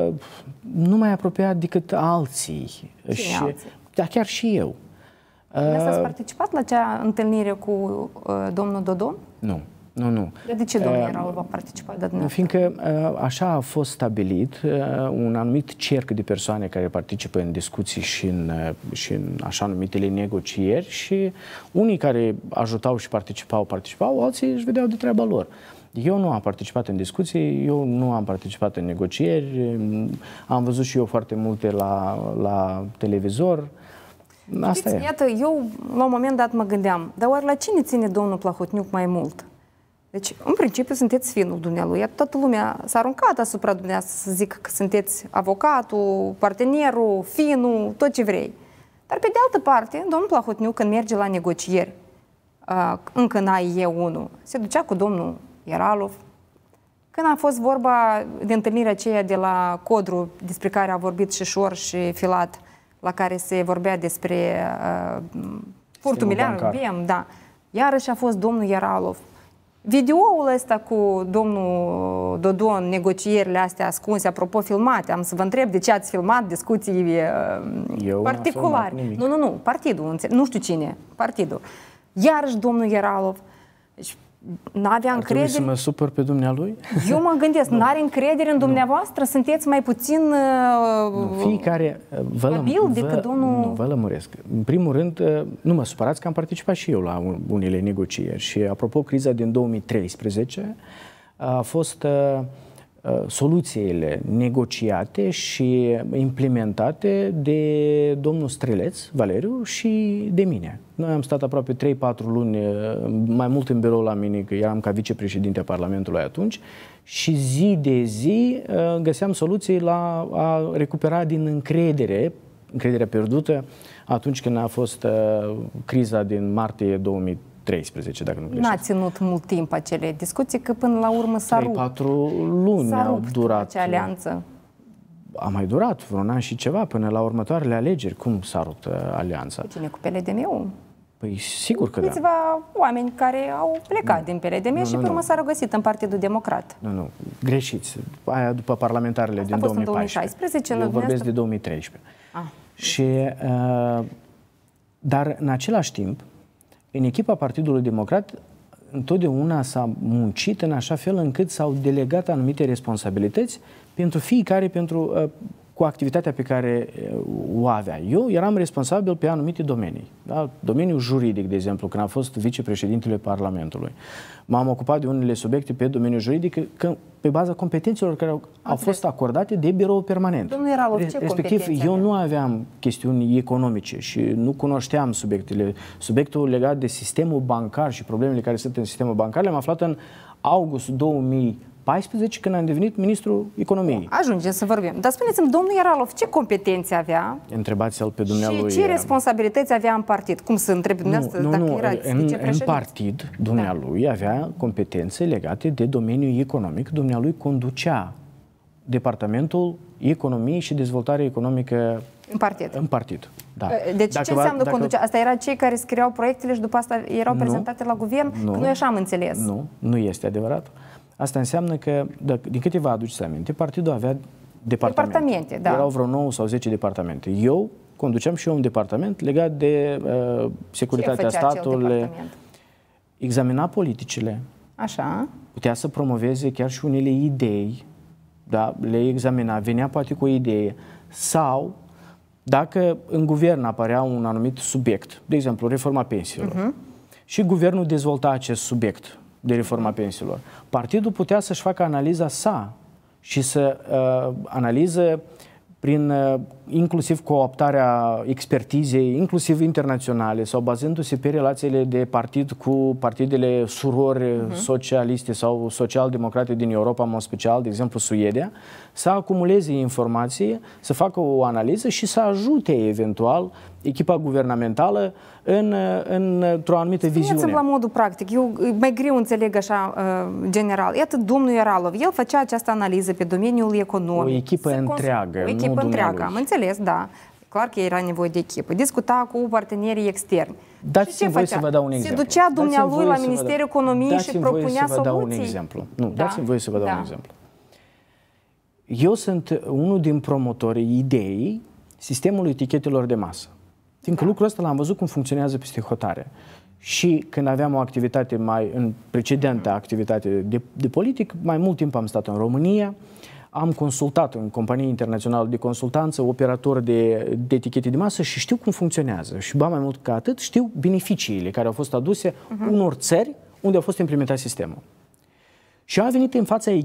Speaker 2: nu mai apropiat decât alții. Da, chiar și eu.
Speaker 1: Ați participat la acea întâlnire cu domnul Dodon?
Speaker 2: Nu.
Speaker 1: De ce domnul Ieralov a participat de dumneavoastră?
Speaker 2: Fiindcă așa a fost stabilit un anumit cerc de persoane care participă în discuții și în așa numitele negocieri și unii care ajutau și participau, alții își vedeau de treaba lor. Eu nu am participat în discuții, eu nu am participat în negocieri, am văzut și eu foarte multe la televizor. Asta e.
Speaker 1: Iată, eu la un moment dat mă gândeam, dar oare la cine ține domnul Plahotniuc mai mult? Deci, în principiu, sunteți finul dumnealui. Iar toată lumea s-a aruncat asupra dumneavoastră să zic că sunteți avocatul, partenerul, finul, tot ce vrei. Dar, pe de altă parte, domnul Plahotniuc, când merge la negocieri, încă în AIE1, se ducea cu domnul Ieralov. Când a fost vorba de întâlnirea aceea de la Codru, despre care a vorbit și Șor și Filat, la care se vorbea despre furtul miliardului, da. Iarăși a fost domnul Ieralov. Videoul ăsta cu domnul Dodon, negocierile astea ascunse, apropo filmate, am să vă întreb de ce ați filmat discuții particulare. Nu, partidul, nu știu cine, partidul. Iarăși domnul Ieralov. Deci, n-avea încredere.
Speaker 2: Să mă supăr pe dumnealui?
Speaker 1: Eu mă gândesc, n-are încredere în dumneavoastră? Sunteți mai puțin
Speaker 2: fiecare
Speaker 1: decât domnul...
Speaker 2: Nu, vă lămuresc. În primul rând, nu mă supărați că am participat și eu la unele negocieri. Și apropo, criza din 2013 a fost soluțiile negociate și implementate de domnul Streleț, Valeriu, și de mine. Noi am stat aproape 3-4 luni, mai mult în birou la mine, că eram ca vicepreședinte a Parlamentului atunci, și zi de zi găseam soluții la a recupera din încrederea pierdută atunci când a fost criza din martie 2013, dacă nu greșesc.
Speaker 1: N-a ținut mult timp acele discuții, că până la urmă s-a rupt.
Speaker 2: 3-4 luni au durat.
Speaker 1: Acea alianță.
Speaker 2: A mai durat vreun an și ceva până la următoarele alegeri. Cum s-a rupt alianța?
Speaker 1: Cu cine? Cu PLDM-ul?
Speaker 2: Păi sigur că da.
Speaker 1: Câțiva oameni care au plecat din PLDM și pe urmă s-au regăsit în Partidul Democrat.
Speaker 2: Nu, greșiți. Aia după parlamentarele din 2014. Eu vorbesc de 2013. Și, dar în același timp, în echipa Partidului Democrat întotdeauna s-a muncit în așa fel încât s-au delegat anumite responsabilități pentru fiecare, cu activitatea pe care o avea. Eu eram responsabil pe anumite domenii. Da? Domeniul juridic, de exemplu, când am fost vicepreședintele Parlamentului. M-am ocupat de unele subiecte pe domeniul juridic pe baza competențelor care au fost acordate de biroul permanent.
Speaker 1: Domnul Ieralov, ce
Speaker 2: respectiv, eu nu aveam chestiuni economice și nu cunoșteam subiectele. Subiectul legat de sistemul bancar și problemele care sunt în sistemul bancar le-am aflat în august 2014, când am devenit ministrul economiei.
Speaker 1: Ajungem să vorbim. Dar spuneți-mi, domnul Ieralov, ce competențe avea?
Speaker 2: Întrebați-l pe dumnealui.
Speaker 1: Și ce responsabilități avea în partid? Cum să întreb dumneavoastră dacă erați vicepreședinte?
Speaker 2: În partid, dumnealui avea competențe legate de domeniul economic. Dumnealui conducea Departamentul Economiei și Dezvoltare Economică
Speaker 1: În partid.
Speaker 2: În partid, da.
Speaker 1: Deci ce înseamnă conducerea? Asta era cei care scriau proiectele și după asta erau prezentate la guvern? Nu, nu așa am înțeles.
Speaker 2: Nu este adevărat. Asta înseamnă că, din câte vă aduceți aminte, partidul avea departamente. Da. Erau vreo 9 sau 10 departamente. Eu conduceam și eu un departament legat de securitatea statului, examina politicile,
Speaker 1: așa.
Speaker 2: Putea să promoveze chiar și unele idei, da? Le examina, venea poate cu o idee, sau dacă în guvern apărea un anumit subiect, de exemplu reforma pensiilor, și guvernul dezvolta acest subiect de reforma pensiilor, partidul putea să-și facă analiza sa și să analiză prin inclusiv cooptarea expertizei, inclusiv internaționale, sau bazându-se pe relațiile de partid cu partidele surori socialiste sau social-democrate din Europa, în mod special, de exemplu Suedia, să acumuleze informații, să facă o analiză și să ajute eventual echipa guvernamentală într-o anumită viziune.
Speaker 1: Spuneți-mi la modul practic, eu mai greu înțeleg așa general. Iată, domnul Iaralov, el făcea această analiză pe domeniul economic.
Speaker 2: O echipă întreagă,
Speaker 1: o echipă întreagă, am înțeles, da. Clar că era nevoie de echipă. Discuta cu partenerii externi.
Speaker 2: Dați-mi voie să vă dau un exemplu.
Speaker 1: Se ducea dumnealui la Ministerul Economiei și propunea soluții?
Speaker 2: Dau un exemplu. Nu, dați-mi voie să vă dau un exemplu. Eu sunt unul din promotorii ideii sistemului etichetelor de masă. Fiindcă lucrul ăsta l-am văzut cum funcționează peste hotare. Și când aveam o activitate în precedentă activitate de politic, mai mult timp am stat în România, am consultat în companii internaționale de consultanță, operatori de etichete de masă și știu cum funcționează. Și ba mai mult ca atât, știu beneficiile care au fost aduse unor țări unde a fost implementat sistemul. Și am venit în fața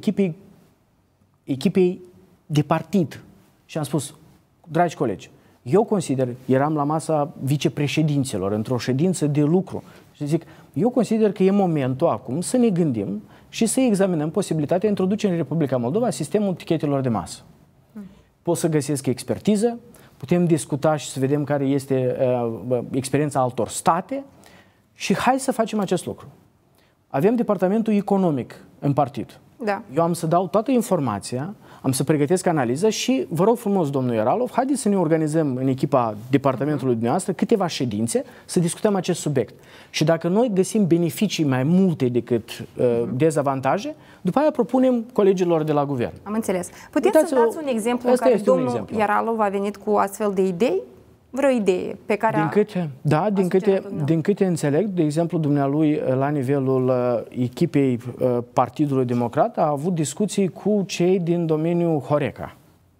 Speaker 2: echipei de partid și am spus, dragi colegi, eu consider, eram la masa vicepreședinților, într-o ședință de lucru, și zic, eu consider că e momentul acum să ne gândim și să examinăm posibilitatea introducerii în Republica Moldova sistemul etichetelor de masă. Pot să găsesc expertiză, putem discuta și să vedem care este experiența altor state și hai să facem acest lucru. Avem departamentul economic în partid.
Speaker 1: Da.
Speaker 2: Eu am să dau toată informația, am să pregătesc analiză și vă rog frumos, domnul Iaralov, haideți să ne organizăm în echipa departamentului dumneavoastră câteva ședințe să discutăm acest subiect. Și dacă noi găsim beneficii mai multe decât dezavantaje, după aia propunem colegilor de la guvern.
Speaker 1: Am înțeles. Puteți să dați un exemplu în care domnul Iaralov a venit cu astfel de idei? Vreo idee pe care
Speaker 2: din câte înțeleg, de exemplu, dumnealui la nivelul echipei Partidului Democrat a avut discuții cu cei din domeniul Horeca.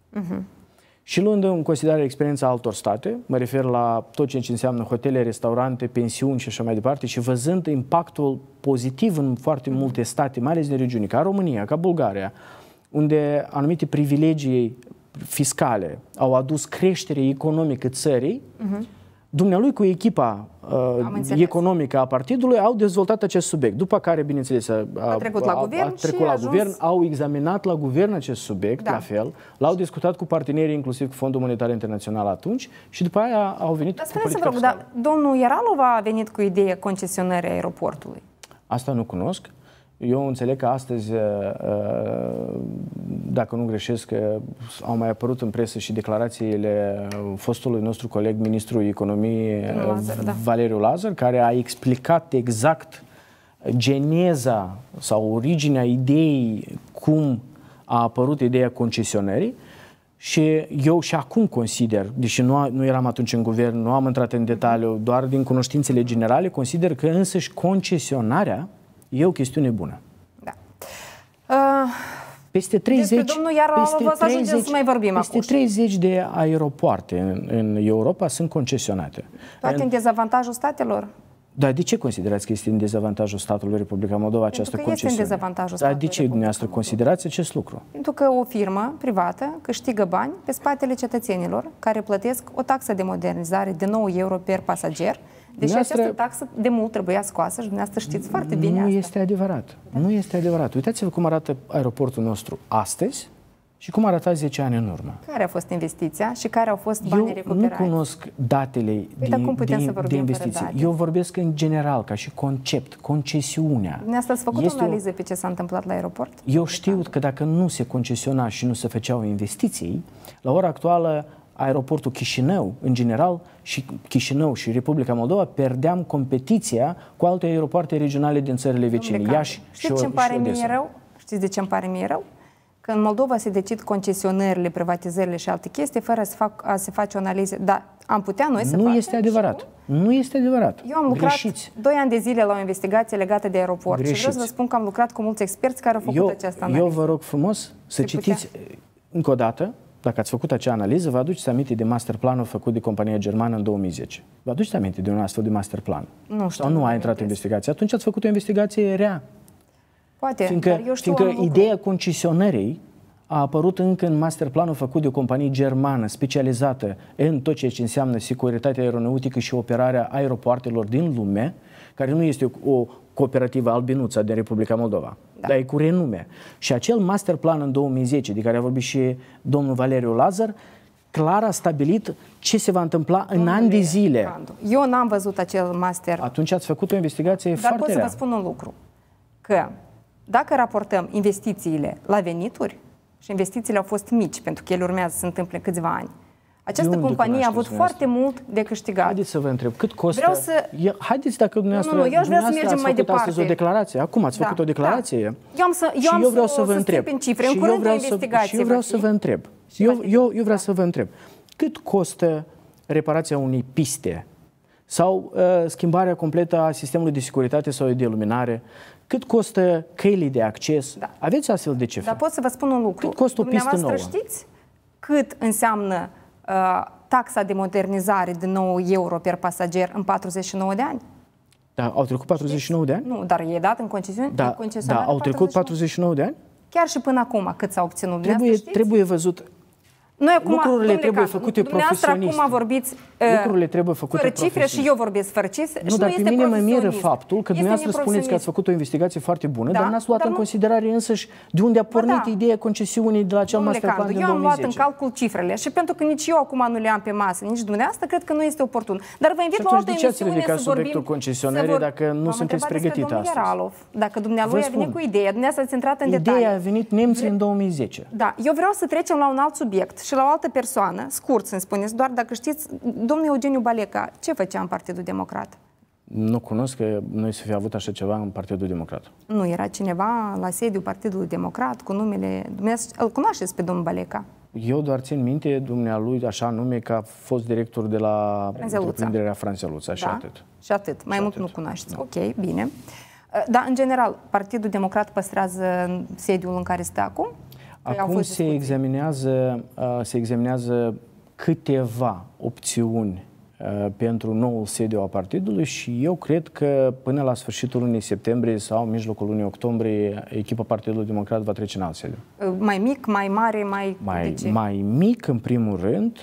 Speaker 2: Și luând în considerare experiența altor state, mă refer la tot ce înseamnă hotele, restaurante, pensiuni și așa mai departe, și văzând impactul pozitiv în foarte multe state, mai ales din regiuni, ca România, ca Bulgaria, unde anumite privilegii fiscale au adus creștere economică țării, dumnealui cu echipa economică a partidului au dezvoltat acest subiect. După care, bineînțeles, a trecut la guvern, au examinat la guvern acest subiect, la fel, l-au discutat cu partenerii, inclusiv cu Fondul Monetar Internațional atunci, și după aia au venit cu politica fiscală.
Speaker 1: Domnul Iaralov a venit cu ideea concesionării aeroportului.
Speaker 2: Asta nu cunosc. Eu înțeleg că astăzi, dacă nu greșesc, au mai apărut în presă și declarațiile fostului nostru coleg, ministrul economiei, Valeriu Lazar, care a explicat exact geneza sau originea ideii, cum a apărut ideea concesionării. Și eu și acum consider, deși nu eram atunci în guvern, nu am intrat în detaliu, doar din cunoștințele generale, consider că însăși concesionarea e o chestiune bună.
Speaker 1: Da.
Speaker 2: Peste 30,
Speaker 1: domnul Iaralov, să ajungem să mai vorbim
Speaker 2: peste 30 de aeropoarte în Europa sunt concesionate.
Speaker 1: Toate în dezavantajul statelor?
Speaker 2: Dar de ce considerați că este în dezavantajul statului Republica Moldova această concesiune?
Speaker 1: Este în dezavantajul statului.
Speaker 2: Dar de ce dumneavoastră considerați acest lucru?
Speaker 1: Pentru că o firmă privată câștigă bani pe spatele cetățenilor care plătesc o taxă de modernizare de 9 euro per pasager. Deși această taxă de mult trebuia scoasă și dumneavoastră știți foarte bine asta.
Speaker 2: Nu este adevărat. Nu este adevărat. Uitați-vă cum arată aeroportul nostru astăzi și cum arăta 10 ani în urmă.
Speaker 1: Care a fost investiția și care au fost banii recuperați?
Speaker 2: Eu nu cunosc datele de investiții. Eu vorbesc în general, ca și concept, concesiunea.
Speaker 1: Dumneavoastră ați făcut o analiză pe ce s-a întâmplat la aeroport?
Speaker 2: Eu știu că dacă nu se concesiona și nu se făceau investiții, la ora actuală aeroportul Chișinău, în general, și Chișinău și Republica Moldova, perdeam competiția cu alte aeropoarte regionale din țările vecine, Iași și Odessa.
Speaker 1: Știți de ce îmi pare mie rău? Că în Moldova se decid concesionările, privatizările și alte chestii fără a se face o analiză. Dar am putea noi să facem.
Speaker 2: Nu este adevărat. Nu este adevărat.
Speaker 1: Eu am lucrat 2 ani de zile la o investigație legată de aeroport și vreau să vă spun că am lucrat cu mulți experți care au făcut această analiză.
Speaker 2: Eu vă rog frumos să citiți încă o dată, dacă ați făcut acea analiză, vă aduceți aminte de masterplanul făcut de compania germană în 2010. Vă aduceți aminte de un astfel de masterplan?
Speaker 1: Nu știu.
Speaker 2: Sau nu a intrat în investigație? Atunci ați făcut o investigație rea.
Speaker 1: Poate,
Speaker 2: fiindcă ideea concesionării a apărut încă în masterplanul făcut de o companie germană specializată în tot ceea ce înseamnă securitatea aeronautică și operarea aeropoartelor din lume, care nu este o cooperativă Albinuța din Republica Moldova, dar e cu renume. Și acel masterplan în 2010, de care a vorbit și domnul Valeriu Lazar, clar a stabilit ce se va întâmpla în ani de zile.
Speaker 1: Eu n-am văzut acel master.
Speaker 2: Atunci ați făcut o investigație foarte rea.
Speaker 1: Dar pot să vă spun un lucru, că dacă raportăm investițiile la venituri, și investițiile au fost mici, pentru că ele urmează să se întâmple în câțiva ani, această companie a avut foarte mult de câștigat.
Speaker 2: Haideți să vă întreb, cât costă... Haideți dacă dumneavoastră,
Speaker 1: eu aș vrea să mergem mai departe.
Speaker 2: Astăzi o declarație. Acum ați făcut o declarație.
Speaker 1: Eu vreau să vă întreb. Și eu
Speaker 2: vreau să vă întreb. Eu vreau să vă întreb. Cât costă reparația unei piste sau schimbarea completă a sistemului de securitate sau de iluminare? Cât costă căile de acces? Da. Aveți astfel de cifre?
Speaker 1: Dar pot să vă spun un lucru.
Speaker 2: Cât costă o pistă nouă?
Speaker 1: Știți cât înseamnă taxa de modernizare de 9 euro per pasager în 49 de ani?
Speaker 2: Da, au trecut 49 de ani?
Speaker 1: Nu, dar e dat în concesiune?
Speaker 2: Da, au trecut 49 de ani?
Speaker 1: Chiar și până acum, cât s-a obținut?
Speaker 2: Trebuie văzut.
Speaker 1: Lucrurile
Speaker 2: trebuie făcute profesionist.
Speaker 1: Acum vorbiți
Speaker 2: lucrurile trebuie făcute
Speaker 1: fără cifre și eu vorbesc fără cifre.
Speaker 2: Nu, dar pe mine mă miră faptul că dumneavoastră spuneți că ați făcut o investigație foarte bună, dar n-ați luat în considerare însăși de unde a pornit ideea concesiunii de la acel masterplan din 2010.
Speaker 1: Eu am luat în calcul cifrele și pentru că nici eu acum nu le am pe masă, nici dumneavoastră, cred că nu este oportun. Dar vă invit la o altă emisiune să vorbim.
Speaker 2: Subiectul concesionării dacă nu sunteți pregătiți astăzi?
Speaker 1: Dacă dumnealui a venit cu ideea, dumneavoastră ați intrat în detalii.
Speaker 2: Ideea a venit nemții în 2010.
Speaker 1: Da, eu vreau să trecem la un alt subiect și la o altă persoană. Scurt să-mi spuneți, doar dacă știți, domnul Eugeniu Baleca, ce făcea în Partidul Democrat?
Speaker 2: Nu cunosc că noi să fi avut așa ceva în Partidul Democrat.
Speaker 1: Nu era cineva la sediul Partidului Democrat cu numele... Dumneavoastră îl cunoașteți pe domnul Baleca?
Speaker 2: Eu doar țin minte dumnealui, așa nume, că a fost director de la întreprinderea Franțeluța și atât.
Speaker 1: Și atât. Mai mult nu cunoașteți. Da. Ok, bine. Dar, în general, Partidul Democrat păstrează sediul în care stă acum?
Speaker 2: Acum se examinează câteva opțiuni pentru noul sediu a partidului și eu cred că până la sfârșitul lunii septembrie sau mijlocul lunii octombrie echipa Partidului Democrat va trece în alt sediu.
Speaker 1: Mai mic, mai mare,
Speaker 2: mai mic în primul rând,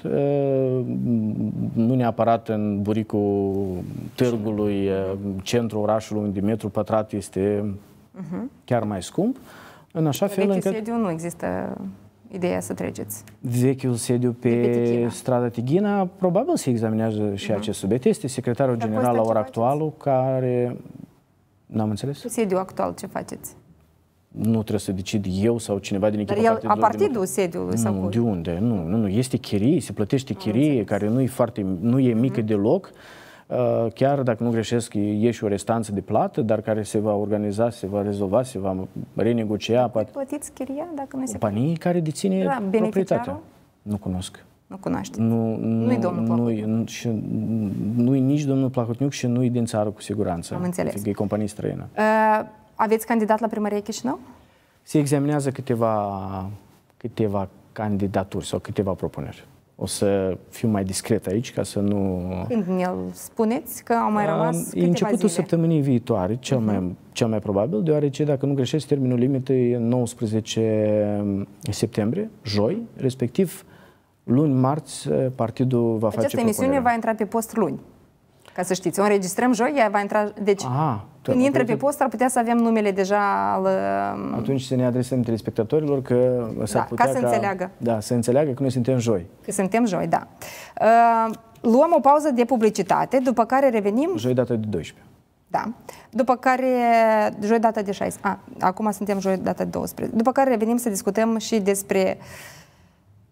Speaker 2: nu neapărat în buricul târgului, centrul orașului, unde metru pătrat este chiar mai scump. În așa fel încât...
Speaker 1: sediu nu există ideea să treceți.
Speaker 2: Vechiul sediu pe strada Tighina, probabil se examinează și acest subiect. Este secretarul general la ora actuală care... N-am înțeles?
Speaker 1: Cu sediul actual ce faceți?
Speaker 2: Nu trebuie să decid eu sau cineva din echipa Partidului.
Speaker 1: Dar partidul sediului sau
Speaker 2: Nu, de unde? Nu. Este chirie, se plătește chirie, care nu e mică deloc. Chiar dacă nu greșesc, e și o restanță de plată, dar care se va organiza, se va rezolva, se va renegocia.
Speaker 1: Plătiți chiria dacă nu se
Speaker 2: companii care deține proprietatea. Nu cunosc.
Speaker 1: Nu cunoaște.
Speaker 2: Nu-i domnul Plahotniuc. Nu-i nici domnul Plahotniuc și nu-i din țară cu siguranță.
Speaker 1: Am înțeles.
Speaker 2: E companie străină.
Speaker 1: Aveți candidat la primăria Chișinău?
Speaker 2: Se examinează câteva candidaturi sau câteva propuneri. O să fiu mai discret aici, ca să nu...
Speaker 1: Când ne-l spuneți că au mai rămas câteva zile?
Speaker 2: Începutul săptămânii viitoare, cel mai probabil, deoarece, dacă nu greșesc, termenul limită e 19 septembrie, joi, respectiv luni, marți, partidul va face propunerea.
Speaker 1: Această emisiune va intra pe post luni, ca să știți. O înregistrăm joi, ea va intra... Deci, când intră pe post, ar putea să avem numele deja al...
Speaker 2: Atunci să ne adresăm telespectatorilor că s-ar putea
Speaker 1: ca să înțeleagă.
Speaker 2: Da, să înțeleagă că noi suntem joi.
Speaker 1: Că suntem joi, da. Luăm o pauză de publicitate, după care revenim...
Speaker 2: Joi data de 12.
Speaker 1: Da. După care... Joi data de 16. Acum suntem joi data de 12. După care revenim să discutăm și despre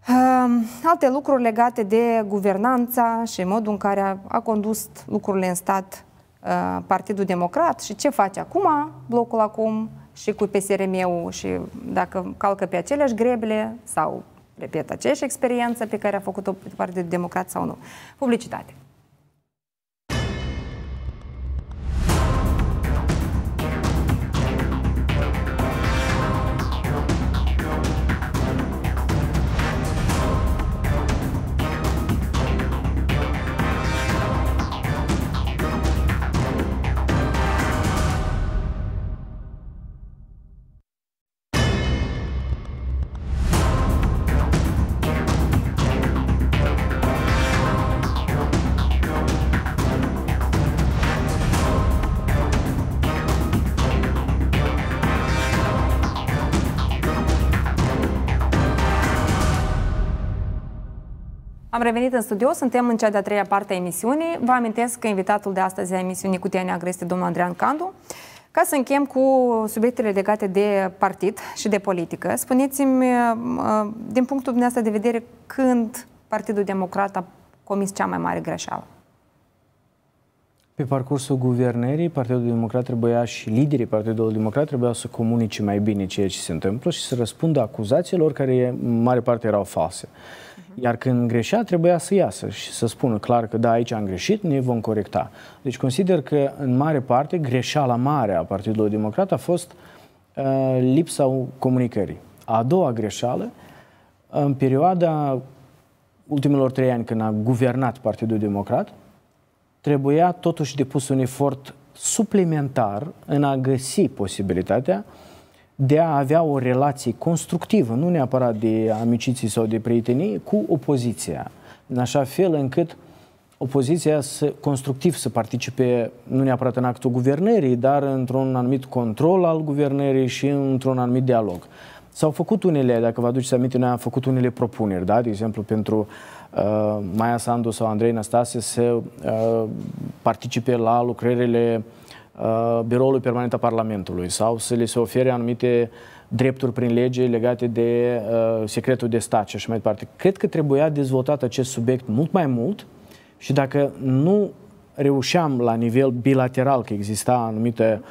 Speaker 1: Alte lucruri legate de guvernanța și modul în care a condus lucrurile în stat Partidul Democrat și ce face acum blocul acum și cu PSRM-ul și dacă calcă pe aceleași greble sau repetă aceeași experiență pe care a făcut-o Partidul Democrat sau nu. Publicitate. Am revenit în studio, suntem în cea de-a treia parte a emisiunii. Vă amintesc că invitatul de astăzi a emisiunii Cutia Neagră este domnul Andrean Candu. Ca să închem cu subiectele legate de partid și de politică, spuneți-mi, din punctul dumneavoastră de vedere, când Partidul Democrat a comis cea mai mare greșeală?
Speaker 2: Pe parcursul guvernării, Partidul Democrat trebuia și liderii Partidului Democrat trebuia să comunice mai bine ceea ce se întâmplă și să răspundă acuzațiilor care în mare parte erau false. Iar când greșea, trebuia să iasă și să spună clar că da, aici am greșit, ne vom corecta. Deci consider că în mare parte greșeala mare a Partidului Democrat a fost lipsa comunicării. A doua greșeală, în perioada ultimilor 3 ani când a guvernat Partidul Democrat, trebuia totuși depus un efort suplimentar în a găsi posibilitatea de a avea o relație constructivă, nu neapărat de amiciție sau de prietenie, cu opoziția, în așa fel încât opoziția constructiv să participe, nu neapărat în actul guvernării, dar într-un anumit control al guvernării și într-un anumit dialog. S-au făcut unele, dacă vă aduceți aminte, noi am făcut unele propuneri, da? De exemplu, pentru Maia Sandu sau Andrei Năstase să participe la lucrările Biroului Permanent a Parlamentului sau să le se ofere anumite drepturi prin lege legate de secretul de stat și așa mai departe. Cred că trebuia dezvoltat acest subiect mult mai mult și dacă nu reușeam la nivel bilateral, că exista anumită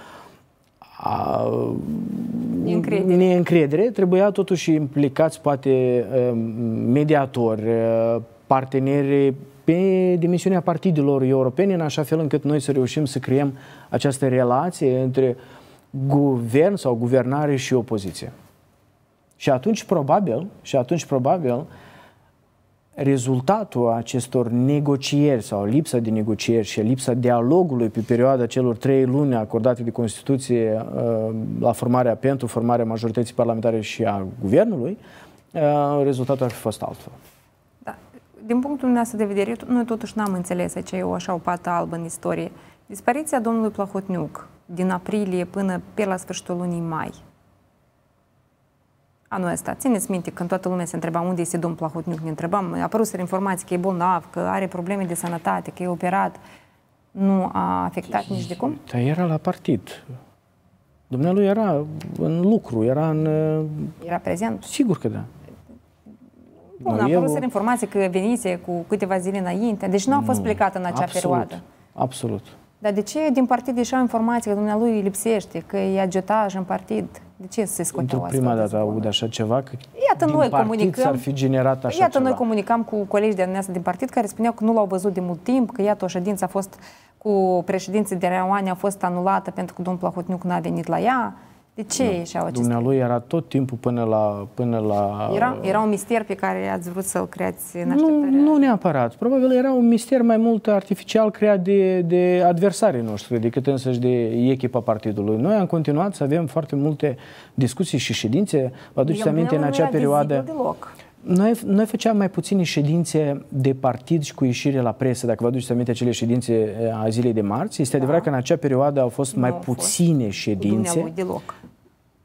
Speaker 2: neîncredere, trebuia totuși implicați poate mediatori, parteneri pe dimensiunea partidelor europene, în așa fel încât noi să reușim să creăm această relație între guvern sau guvernare și opoziție. Și atunci probabil rezultatul acestor negocieri sau lipsa de negocieri și lipsa dialogului pe perioada celor 3 luni acordate de Constituție pentru formarea majorității parlamentare și a guvernului, rezultatul ar fi fost altfel.
Speaker 1: Da. Din punctul nostru de vedere, noi totuși n-am înțeles aici e o așa o pată albă în istorie. Dispariția domnului Plahotniuc din aprilie până pe la sfârșitul lunii mai. Anul ăsta, țineți minte, când toată lumea se întreba unde este domnul Plahotniuc, ne întrebam, apăruseră informații că e bolnav, că are probleme de sănătate, că e operat. Nu a afectat nici de cum?
Speaker 2: Dar era la partid. Dumnealui era în lucru, era în...
Speaker 1: Era prezent?
Speaker 2: Sigur că da.
Speaker 1: Bun, a apăruseră informații că venise cu câteva zile înainte, deci nu a fost plecat în acea perioadă.
Speaker 2: Absolut.
Speaker 1: Dar de ce din partid ieșeau informații că dumnealui lipsește, că e agitaj în partid? De ce se scoteau astfel?
Speaker 2: Prima dată aud așa ceva, că
Speaker 1: iată, noi comunicăm,
Speaker 2: s-ar fi generat așa
Speaker 1: iată,
Speaker 2: ceva.
Speaker 1: noi comunicam cu colegii de dumneavoastră din partid care spuneau că nu l-au văzut de mult timp, că iată o ședință a fost cu președinții de Reoane a fost anulată pentru că domnul Plahotniuc n-a venit la ea. De ce ieșeau acestea?
Speaker 2: Dumnealui era tot timpul până la...
Speaker 1: Era un mister pe care ați vrut să-l creați în așteptare?
Speaker 2: Nu neapărat. Probabil era un mister mai mult artificial creat de adversarii noștri decât însăși de echipa partidului. Noi am continuat să avem foarte multe discuții și ședințe. Vă aduceți aminte în acea perioadă... Noi făceam mai puține ședințe de partid și cu ieșire la presă, dacă vă aduceți aminte acele ședințe a zilei de marți. Este adevărat că în acea perioadă au fost mai puține ședințe.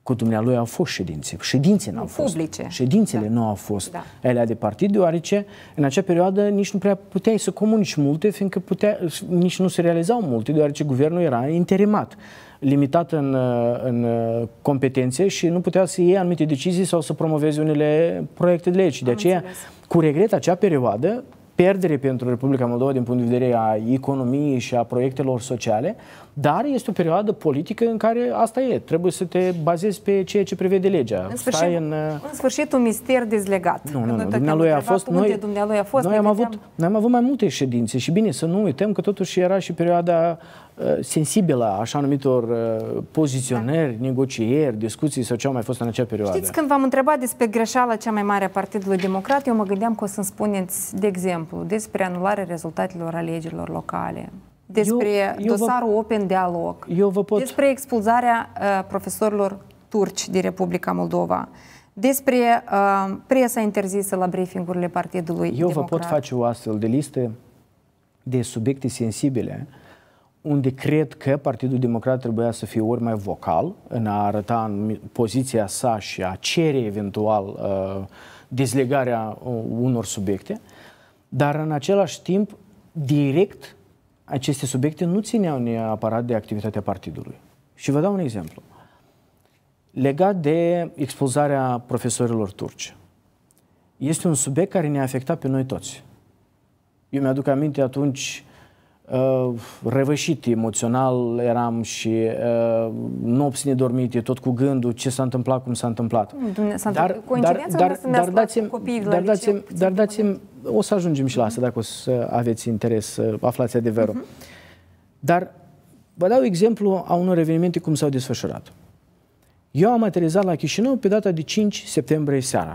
Speaker 2: cu dumnealui au fost ședințe. Ședințe n-au fost.
Speaker 1: Publice.
Speaker 2: Ședințele nu au fost alea de partid, deoarece în acea perioadă nici nu prea puteai să comunici multe, fiindcă nici nu se realizau multe, deoarece guvernul era interimat, limitat în competențe și nu putea să iei anumite decizii sau să promoveze unele proiecte de lege. De aceea, cu regret, acea perioadă, pierdere pentru Republica Moldova din punct de vedere a economiei și a proiectelor sociale, dar este o perioadă politică în care asta e. Trebuie să te bazezi pe ceea ce prevede legea.
Speaker 1: În sfârșit un mister dezlegat.
Speaker 2: Nu. Dumnealui a fost. Noi am avut mai multe ședințe și bine să nu uităm că totuși era și perioada sensibilă a așa numitor poziționări, negocieri, discuții sau ce au mai fost în acea perioadă.
Speaker 1: Știți, când v-am întrebat despre greșeala cea mai mare a Partidului Democrat, eu mă gândeam că o să-mi spuneți, de exemplu, despre anularea rezultatelor alegerilor locale, despre dosarul Open Dialog, despre expulzarea profesorilor turci din Republica Moldova, despre presa interzisă la briefingurile Partidului Democrat.
Speaker 2: Eu vă pot face o astfel de listă de subiecte sensibile unde cred că Partidul Democrat trebuia să fie ori mai vocal în a arăta poziția sa și a cere eventual dezlegarea unor subiecte, dar în același timp, direct, aceste subiecte nu țineau neapărat de activitatea partidului. Și vă dau un exemplu. Legat de expulzarea profesorilor turci. Este un subiect care ne-a afectat pe noi toți. Eu mi-aduc aminte atunci răvășit emoțional eram și nopți nedormite, tot cu gândul ce s-a întâmplat, cum s-a întâmplat. Dar dați-mi, o să ajungem și la asta dacă o să aveți interes să aflați adevărul. Dar vă dau exemplu a unor evenimente cum s-au desfășurat. Eu am aterizat la Chișinău pe data de 5 septembrie seara.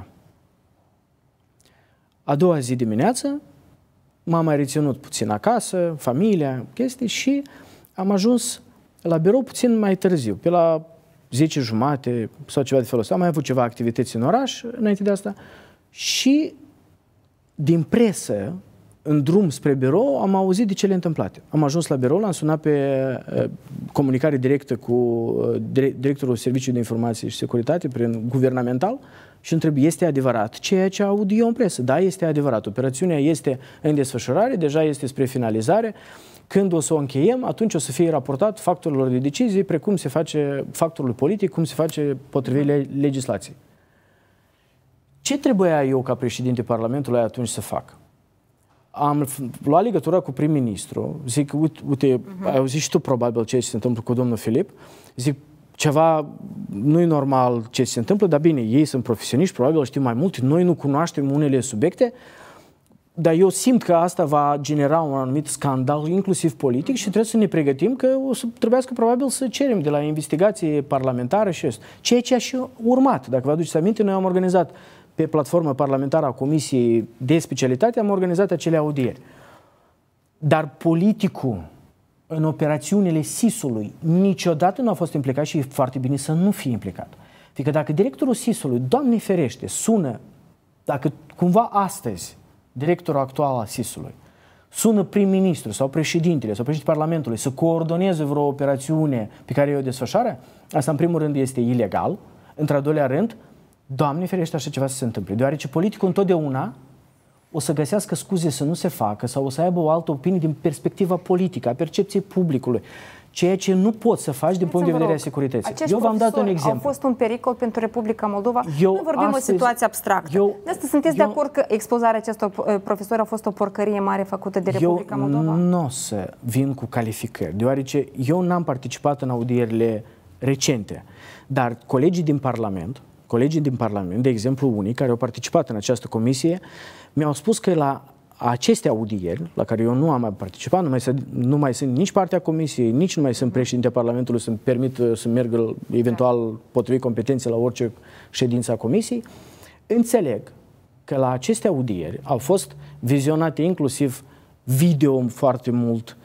Speaker 2: A doua zi dimineață m-am mai reținut puțin acasă, familia, chestii și am ajuns la birou puțin mai târziu, pe la 10:30 sau ceva de felul ăsta. Am mai avut ceva activități în oraș înainte de asta și din presă, în drum spre birou, am auzit de cele întâmplate. Am ajuns la birou, l-am sunat pe comunicare directă cu directorul Serviciului de Informație și Securitate prin guvernamental și întreb, este adevărat ceea ce aud eu în presă? Da, este adevărat. Operațiunea este în desfășurare, deja este spre finalizare. Când o să o încheiem, atunci o să fie raportat factorilor de decizie, precum se face factorul politic, cum se face potrivit legislației. Ce trebuia eu ca președinte Parlamentului atunci să fac? Am luat legătura cu prim-ministru, zic, uite, ai auzit și tu probabil ce se întâmplă cu domnul Filip, zic, ceva nu e normal ce se întâmplă, dar bine, ei sunt profesioniști, probabil știu mai mult, noi nu cunoaștem unele subiecte, dar eu simt că asta va genera un anumit scandal, inclusiv politic, și trebuie să ne pregătim că o să trebuiască probabil să cerem de la investigație parlamentară și asta. Ceea ce a și urmat. Dacă vă aduceți aminte, noi am organizat pe platformă parlamentară a Comisiei de Specialitate, am organizat acele audieri. Dar politicul în operațiunile SIS-ului niciodată nu a fost implicat și e foarte bine să nu fie implicat. Fiindcă dacă directorul SIS-ului, Doamne ferește, sună, dacă cumva astăzi directorul actual al SIS-ului sună prim-ministru sau președintele sau președintele Parlamentului să coordoneze vreo operațiune pe care o desfășoară, asta în primul rând este ilegal, într-al doilea rând, Doamne ferește așa ceva să se întâmple, deoarece politicul întotdeauna o să găsească scuze să nu se facă sau o să aibă o altă opinie din perspectiva politică, a percepției publicului, ceea ce nu poți să faci din punct de vedere a securității. Eu v-am dat un exemplu.
Speaker 1: Au fost un pericol pentru Republica Moldova. Nu vorbim o situație abstractă. De asta sunteți de acord că expozarea acestor profesori a fost o porcărie mare făcută de Republica Moldova?
Speaker 2: Eu nu o să vin cu calificări, deoarece eu n-am participat în audierile recente, dar colegii din Parlament, de exemplu unii care au participat în această comisie, mi-au spus că la aceste audieri, la care eu nu am mai participat, nu mai sunt nici partea comisiei, nici nu mai sunt președinte Parlamentului să-mi permit să merg eventual potrivit competenței la orice ședință a comisiei, înțeleg că la aceste audieri au fost vizionate inclusiv video foarte mult,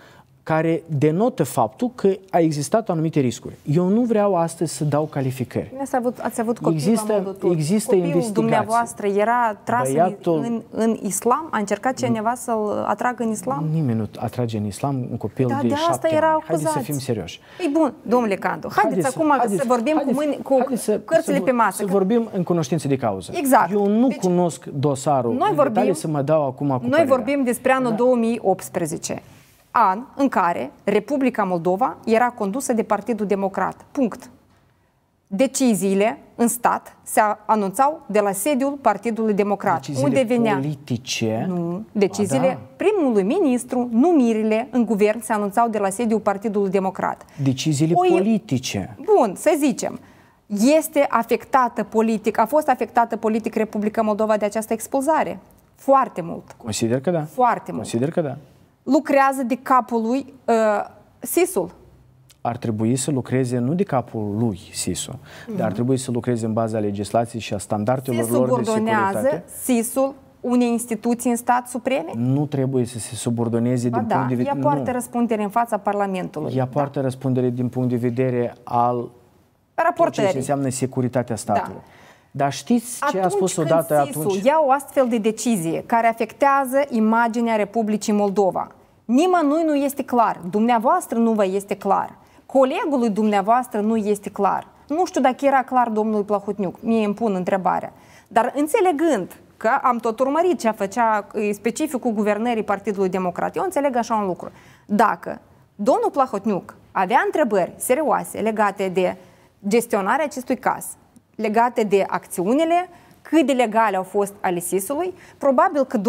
Speaker 2: care denotă faptul că a existat anumite riscuri. Eu nu vreau astăzi să dau calificări.
Speaker 1: Ați avut copii
Speaker 2: Există
Speaker 1: Copilul
Speaker 2: investigații.
Speaker 1: dumneavoastră era tras
Speaker 2: Băiatul...
Speaker 1: în islam? A încercat cineva să-l atragă în islam?
Speaker 2: Nimeni nu atrage în islam un copil de 7
Speaker 1: asta era
Speaker 2: ani.
Speaker 1: acuzați.
Speaker 2: Haideți să fim serioși.
Speaker 1: E bun, domnule Candu, haideți acum să vorbim cu cărțile pe masă.
Speaker 2: Să vorbim în cunoștință de cauză.
Speaker 1: Exact.
Speaker 2: Eu nu cunosc dosarul în detalii să mă dau acum cu
Speaker 1: Noi
Speaker 2: părerea.
Speaker 1: vorbim despre anul 2018. An în care Republica Moldova era condusă de Partidul Democrat. Punct. Deciziile în stat se anunțau de la sediul Partidului Democrat.
Speaker 2: Deciziile
Speaker 1: unde venea
Speaker 2: politice?
Speaker 1: Nu. Deciziile primului ministru, numirile în guvern se anunțau de la sediul Partidului Democrat.
Speaker 2: Deciziile politice.
Speaker 1: Bun, să zicem. Este afectată politic, a fost afectată politic Republica Moldova de această expulzare? Foarte mult.
Speaker 2: Consider că da.
Speaker 1: Foarte mult.
Speaker 2: Consider că da.
Speaker 1: Lucrează de capul lui SIS-ul.
Speaker 2: Ar trebui să lucreze nu de capul lui SIS-ul, dar ar trebui să lucreze în baza legislației și a standardelor lor de securitate.
Speaker 1: SIS-ul unei instituții în stat supreme?
Speaker 2: Nu trebuie să se subordoneze din punct de vedere...
Speaker 1: Ea poartă răspundere în fața Parlamentului.
Speaker 2: Ea poartă răspundere din punct de vedere al
Speaker 1: raportării.
Speaker 2: Ce înseamnă securitatea statului.
Speaker 1: Da.
Speaker 2: Dar știți ce a spus odată atunci?
Speaker 1: Ia o astfel de decizie care afectează imaginea Republicii Moldova. Nimănui nu este clar. Dumneavoastră nu vă este clar. Colegului dumneavoastră nu este clar. Nu știu dacă era clar domnului Plahotniuc. Mie îmi pun întrebarea. Dar înțelegând că am tot urmărit ce făcea specificul guvernării Partidului Democrat, eu înțeleg așa un lucru. Dacă domnul Plahotniuc avea întrebări serioase legate de gestionarea acestui caz, legate de acțiunile, cât de legale au fost ale SIS-ului, probabil că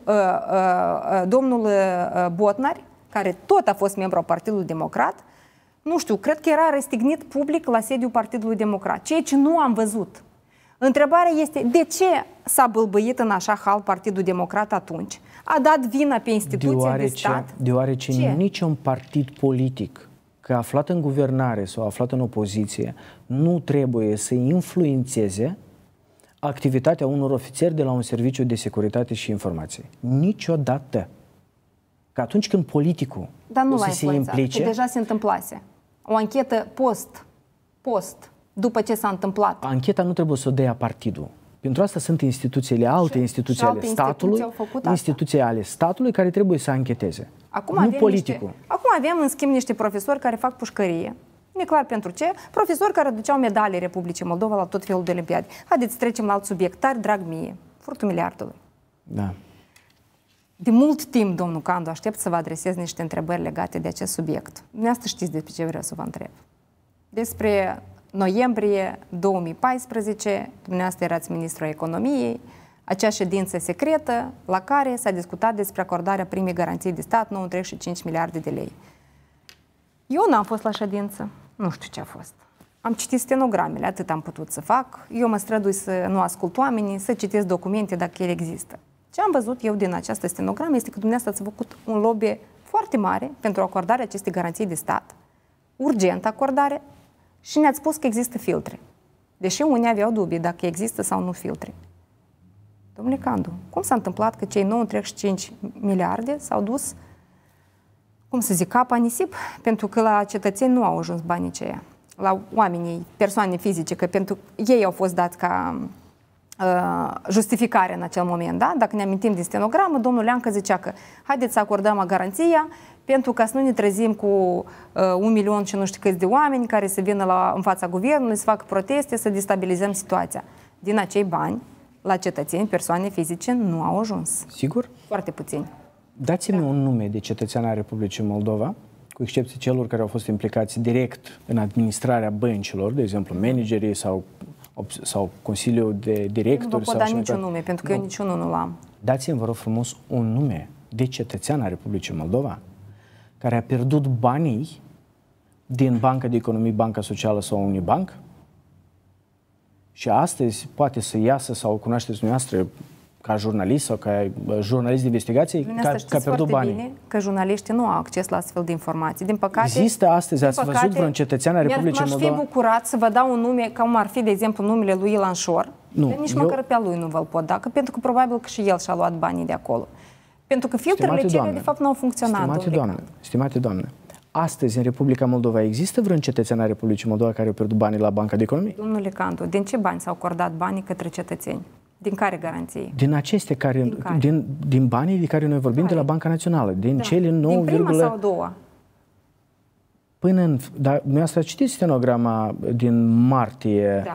Speaker 1: domnul Botnar, care tot a fost membru al Partidului Democrat, nu știu, cred că era răstignit public la sediul Partidului Democrat, ceea ce nu am văzut. Întrebarea este, de ce s-a bâlbâit în așa hal Partidul Democrat atunci? A dat vina pe instituția de stat?
Speaker 2: Deoarece niciun partid politic că aflat în guvernare sau aflat în opoziție nu trebuie să influențeze activitatea unor ofițeri de la un serviciu de securitate și informație. Niciodată. Că atunci când politicul o să se implice...
Speaker 1: Că deja se întâmplase. O anchetă post, după ce s-a întâmplat.
Speaker 2: Ancheta nu trebuie să o dea partidul. Pentru asta sunt instituțiile, alte instituții ale statului, instituții ale statului care trebuie să ancheteze. Nu politicul.
Speaker 1: Acum avem, în schimb, niște profesori care fac pușcărie. Nu e clar pentru ce. Profesori care duceau medalii Republicii Moldova la tot felul de olimpiade. Haideți, trecem la alt subiect. Tare drag mie. Furtul miliardului.
Speaker 2: Da.
Speaker 1: De mult timp, domnul Candu, aștept să vă adresez niște întrebări legate de acest subiect. Dumneavoastră știți despre ce vreau să vă întreb. Despre noiembrie 2014, dumneavoastră erați ministrul economiei, acea ședință secretă la care s-a discutat despre acordarea primei garanții de stat, 9,5 miliarde de lei. Eu n-am fost la ședință, nu știu ce a fost. Am citit stenogramele, atât am putut să fac. Eu mă strădui să nu ascult oamenii, să citesc documente dacă ele există. Ce am văzut eu din această stenogramă este că dumneavoastră ați făcut un lobby foarte mare pentru acordarea acestei garanții de stat, urgent acordare, și ne-ați spus că există filtre. Deși unii aveau dubii dacă există sau nu filtre. Domnule Candu, cum s-a întâmplat că cei 9,5 miliarde s-au dus, cum să zic, apa nisip? Pentru că la cetățeni nu au ajuns banii aceia. La oamenii, persoane fizice, că pentru ei au fost dați ca justificare în acel moment, da? Dacă ne amintim din stenogramă, domnul Leancă zicea că haideți să acordăm garanția pentru ca să nu ne trezim cu 1 milion și nu știu câți de oameni care să vină în fața guvernului, să facă proteste, să destabilizăm situația. Din acei bani, la cetățeni, persoane fizice, nu au ajuns.
Speaker 2: Sigur?
Speaker 1: Foarte puțini.
Speaker 2: Dați-mi un nume de cetățean al Republicii Moldova, cu excepție celor care au fost implicați direct în administrarea băncilor, de exemplu, managerii sau Consiliul de Directori.
Speaker 1: Nu vă pot da niciun nume, pentru că eu niciunul nu l-am.
Speaker 2: Dați-mi, vă rog frumos, un nume de cetățean al Republicii Moldova care a pierdut banii din Banca de Economie, Banca Socială sau Unibank și astăzi poate să iasă sau cunoașteți dumneavoastră ca jurnalist sau ca jurnalist de investigație că a pierdut banii. Bine
Speaker 1: că jurnaliștii nu au acces la astfel de informații. Din păcate,
Speaker 2: există astăzi, ați văzut vreun cetățean al Republicii Moldova?
Speaker 1: M-aș fi bucurat să vă dau un nume, cum ar fi, de exemplu, numele lui Ilan Șor. Nici măcar pe al lui nu vă-l pot da, pentru că probabil că și el și-a luat banii de acolo. Pentru că filtrele cele, de fapt, nu au funcționat.
Speaker 2: Stimate doamne, astăzi, în Republica Moldova, există vreun cetățean al Republicii Moldova care a pierdut banii la Banca de Economie?
Speaker 1: Domnule Candu, din ce bani s-au acordat banii către cetățeni? Din care garanții?
Speaker 2: Din aceste care, din banii de care noi vorbim de la Banca Națională, din cele 9,
Speaker 1: din prima sau a doua?
Speaker 2: Până în... Dar dumneavoastră citiți stenograma din martie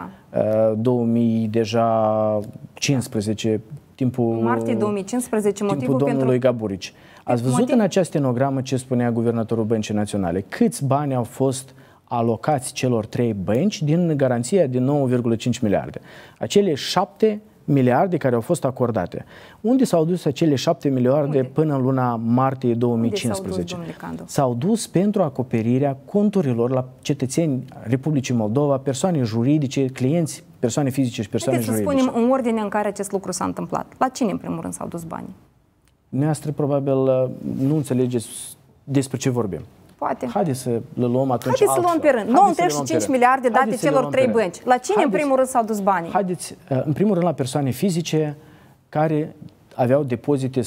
Speaker 2: 2015, timpul...
Speaker 1: Martie 2015,
Speaker 2: timpul domnului Gaburici. Ați văzut în această stenogramă ce spunea guvernatorul Băncii Naționale? Câți bani au fost alocați celor 3 bănci din garanția de 9,5 miliarde? Acele 7 miliarde care au fost acordate. Unde s-au dus acele 7 miliarde până în luna martie 2015? S-au dus pentru acoperirea conturilor la cetățeni Republicii Moldova, persoane juridice, clienți, persoane fizice și persoane juridice.
Speaker 1: Haideți să spunem în ordine în care acest lucru s-a întâmplat. La cine, în primul rând, s-au dus banii?
Speaker 2: Dumneavoastră, probabil, nu înțelegeți despre ce vorbim.
Speaker 1: Poate.
Speaker 2: Haideți să le luăm atunci.
Speaker 1: Haideți să luăm pe rând. 95 miliarde date celor 3 bănci. La cine, în primul rând, s-au dus banii?
Speaker 2: Haideți, în primul rând, la persoane fizice care aveau depozite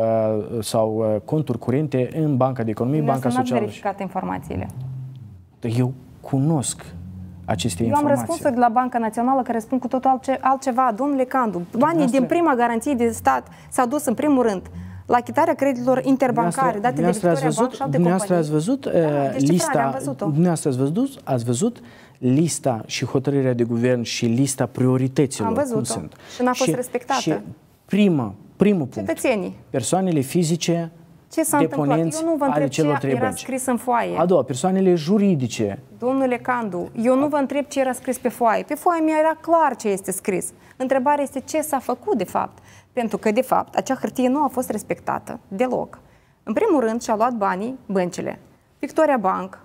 Speaker 2: sau conturi curente în Banca de Economie, Banca Socială.
Speaker 1: Nu ați verificat informațiile.
Speaker 2: Eu cunosc aceste informații.
Speaker 1: Eu am răspunsuri de la Banca Națională care spun cu totul altceva. Domnule Candu, banii din prima garanție de stat s-au dus, în primul rând, la achitarea creditelor interbancare date de Victoria Bank și alte companii.
Speaker 2: Ați văzut lista, dumneavoastră ați văzut lista și hotărârea de guvern și lista priorităților.
Speaker 1: Am văzut-o și n-a fost respectată. Și
Speaker 2: primul punct,
Speaker 1: cetățenii,
Speaker 2: persoanele fizice,
Speaker 1: ce s-a întâmplat? Eu nu vă întreb ce era scris în foaie.
Speaker 2: A doua, persoanele juridice.
Speaker 1: Domnule Candu, eu nu vă întreb ce era scris pe foaie. Pe foaie mi era clar ce este scris. Întrebarea este ce s-a făcut de fapt. Pentru că, de fapt, acea hârtie nu a fost respectată deloc. În primul rând, și-a luat banii băncile. Victoria Bank,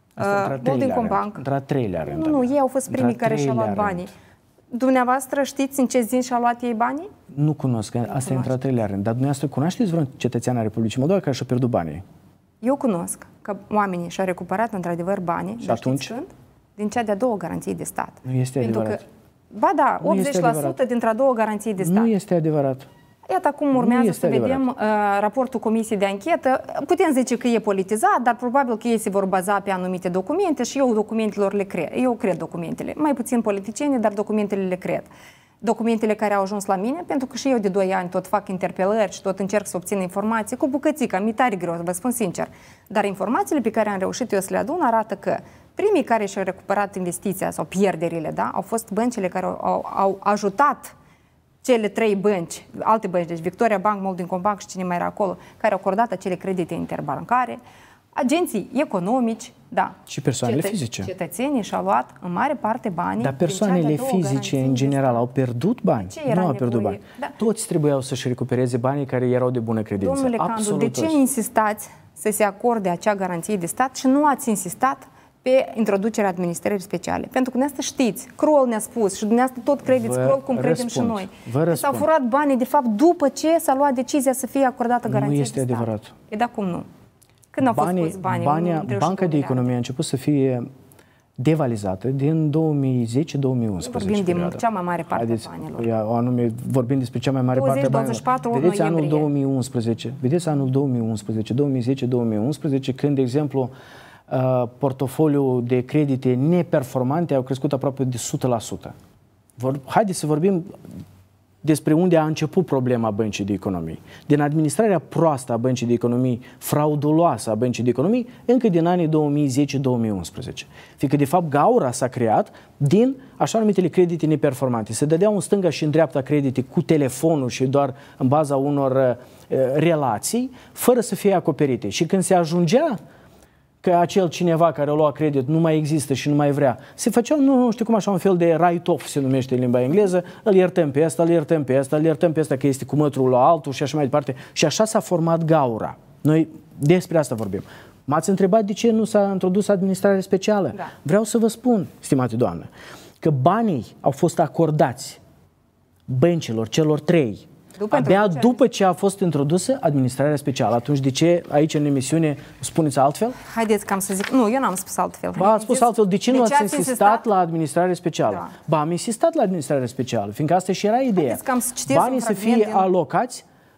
Speaker 1: Moldicom Bank.
Speaker 2: Într-a treilea rând.
Speaker 1: Nu, ei au fost primii care și-au luat banii. Dumneavoastră știți în ce zi și-au luat ei banii?
Speaker 2: Nu cunosc, asta e într-a treilea rând. Dar dumneavoastră cunoașteți vreun cetățean al Republicii Moldova care și-a pierdut banii?
Speaker 1: Eu cunosc că oamenii și-au recuperat într-adevăr banii.
Speaker 2: Și atunci?
Speaker 1: Știți când? Din cea de-a doua garanție de stat.
Speaker 2: Nu este adevărat.
Speaker 1: Ba da, 80% dintre a doua garanție de stat.
Speaker 2: Nu este adevărat.
Speaker 1: Iată acum urmează să vedem raportul Comisiei de Anchetă. Putem zice că e politizat, dar probabil că ei se vor baza pe anumite documente și eu documentelor le cred. Eu cred documentele. Mai puțin politicieni, dar documentele le cred. Documentele care au ajuns la mine, pentru că și eu de 2 ani tot fac interpelări și tot încerc să obțin informații cu bucățica, mi-e tare greu, vă spun sincer. Dar informațiile pe care am reușit eu să le adun arată că primii care și-au recuperat investiția sau pierderile, da, au fost băncile care au ajutat cele 3 bănci, alte bănci, deci Victoria Bank, Moldicom Bank și cine mai era acolo, care au acordat acele credite interbancare, agenții economici, da.
Speaker 2: Și persoanele fizice.
Speaker 1: Cetățenii și-au luat în mare parte banii.
Speaker 2: Dar persoanele fizice, în general, au pierdut bani? Nu au pierdut bani. Da. Toți trebuiau să-și recupereze banii care erau de bună credință.
Speaker 1: Domnule Candu, de ce insistați să se acorde acea garanție de stat și nu ați insistat pe introducerea administrării speciale? Pentru că dumneavoastră știți, Kroll ne-a spus și dumneavoastră tot credeți Kroll cum credem și noi. S-au furat banii, de fapt, după ce s-a luat decizia să fie acordată garanție de stat.
Speaker 2: Nu este adevărat.
Speaker 1: E da, cum nu? Când au fost pus banii?
Speaker 2: Banca de Economie a început să fie devalizată din 2010-2011.
Speaker 1: Vorbim de cea mai mare parte a banilor.
Speaker 2: Vorbim despre cea mai mare parte a banilor. Vedeți anul 2011, vedeți anul 2011, 2010-2011, când, de exemplu, portofoliul de credite neperformante au crescut aproape de 100%. Haideți să vorbim despre unde a început problema Băncii de Economie. Din administrarea proastă a Băncii de Economie, frauduloasă a Băncii de Economie, încă din anii 2010-2011. Fiindcă, de fapt, gaura s-a creat din așa numitele credite neperformante. Se dădeau în stânga și în dreapta credite cu telefonul și doar în baza unor relații, fără să fie acoperite. Și când se ajungea că acel cineva care a luat credit nu mai există și nu mai vrea, se făceau, nu știu cum, așa un fel de write-off se numește în limba engleză, îl iertăm pe ăsta, îl iertăm pe ăsta, îl iertăm pe ăsta că este cu mătrul la altul și așa mai departe. Și așa s-a format gaura. Noi despre asta vorbim. M-ați întrebat de ce nu s-a introdus administrare specială. Da. Vreau să vă spun, stimate doamnă, că banii au fost acordați băncilor, celor 3, abia după ce a fost introdusă administrarea specială. Atunci de ce aici în emisiune spuneți altfel?
Speaker 1: Haideți că am să zic. Nu, eu n-am spus altfel.
Speaker 2: Ba, ați spus altfel. De ce nu ați insistat la administrare specială? Da. Ba, am insistat la administrare specială, fiindcă asta și era ideea. Banii să fie alocați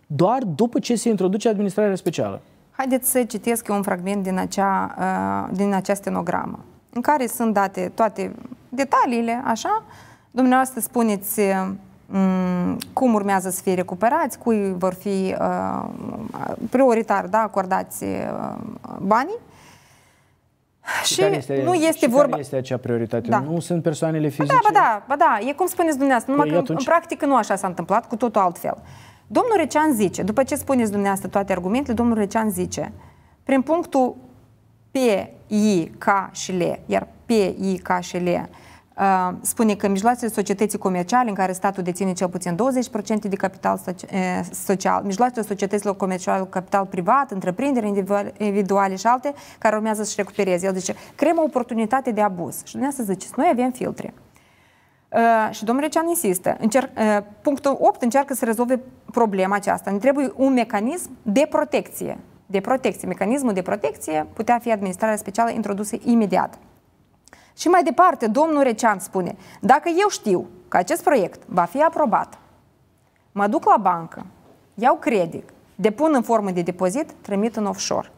Speaker 2: doar după ce se introduce administrarea specială.
Speaker 1: Haideți să citesc eu un fragment din acea stenogramă, în care sunt date toate detaliile, așa. Dumneavoastră spuneți cum urmează să fie recuperați, cui vor fi prioritar, da, acordați banii. Și nu este vorba...
Speaker 2: Care este acea prioritate?
Speaker 1: Da.
Speaker 2: Nu sunt persoanele fizice?
Speaker 1: Ba da, e cum spuneți dumneavoastră, numai că în practică nu așa s-a întâmplat, cu totul altfel. Domnul Recean zice, după ce spuneți dumneavoastră toate argumentele, domnul Recean zice, prin punctul P, I, K și L, iar P, I, K și L, spune că mijloacele societății comerciale în care statul deține cel puțin 20% de capital social, mijloacele societăților comerciale cu capital privat, întreprinderi individuale și alte, care urmează să-și recupereze. El zice, creăm o oportunitate de abuz. Și dumneavoastră ziceți, noi avem filtre. Și domnul Recean insistă. Punctul 8 încearcă să rezolve problema aceasta. Ne trebuie un mecanism de protecție. Mecanismul de protecție putea fi administrarea specială introdusă imediat. Și mai departe, domnul Recean spune, dacă eu știu că acest proiect va fi aprobat, mă duc la bancă, iau credit, depun în formă de depozit, trimit în offshore.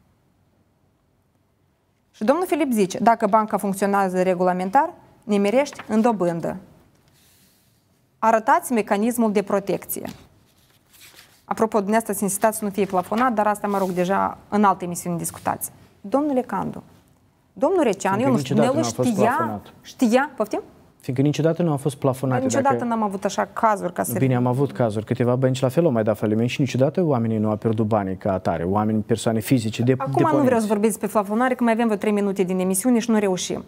Speaker 1: Și domnul Filip zice, dacă banca funcționează regulamentar, nimerești în dobândă. Arătați mecanismul de protecție. Apropo, dumneavoastră să insitați să nu fie plafonat, dar asta, mă rog, deja în alte emisiuni discutați. Domnule Candu, domnul Recean, eu nu știu, el știa, poftim?
Speaker 2: Fiindcă niciodată nu a fost plafonat.
Speaker 1: Niciodată n-am avut așa cazuri ca să...
Speaker 2: Bine, am avut cazuri. Câteva bănci la fel au mai dat faliment și niciodată oamenii nu au pierdut banii ca atare. Oamenii, persoane fizice,
Speaker 1: Acum nu vreau să vorbesc despre plafonare, că mai avem vreo 3 minute din emisiune și nu reușim.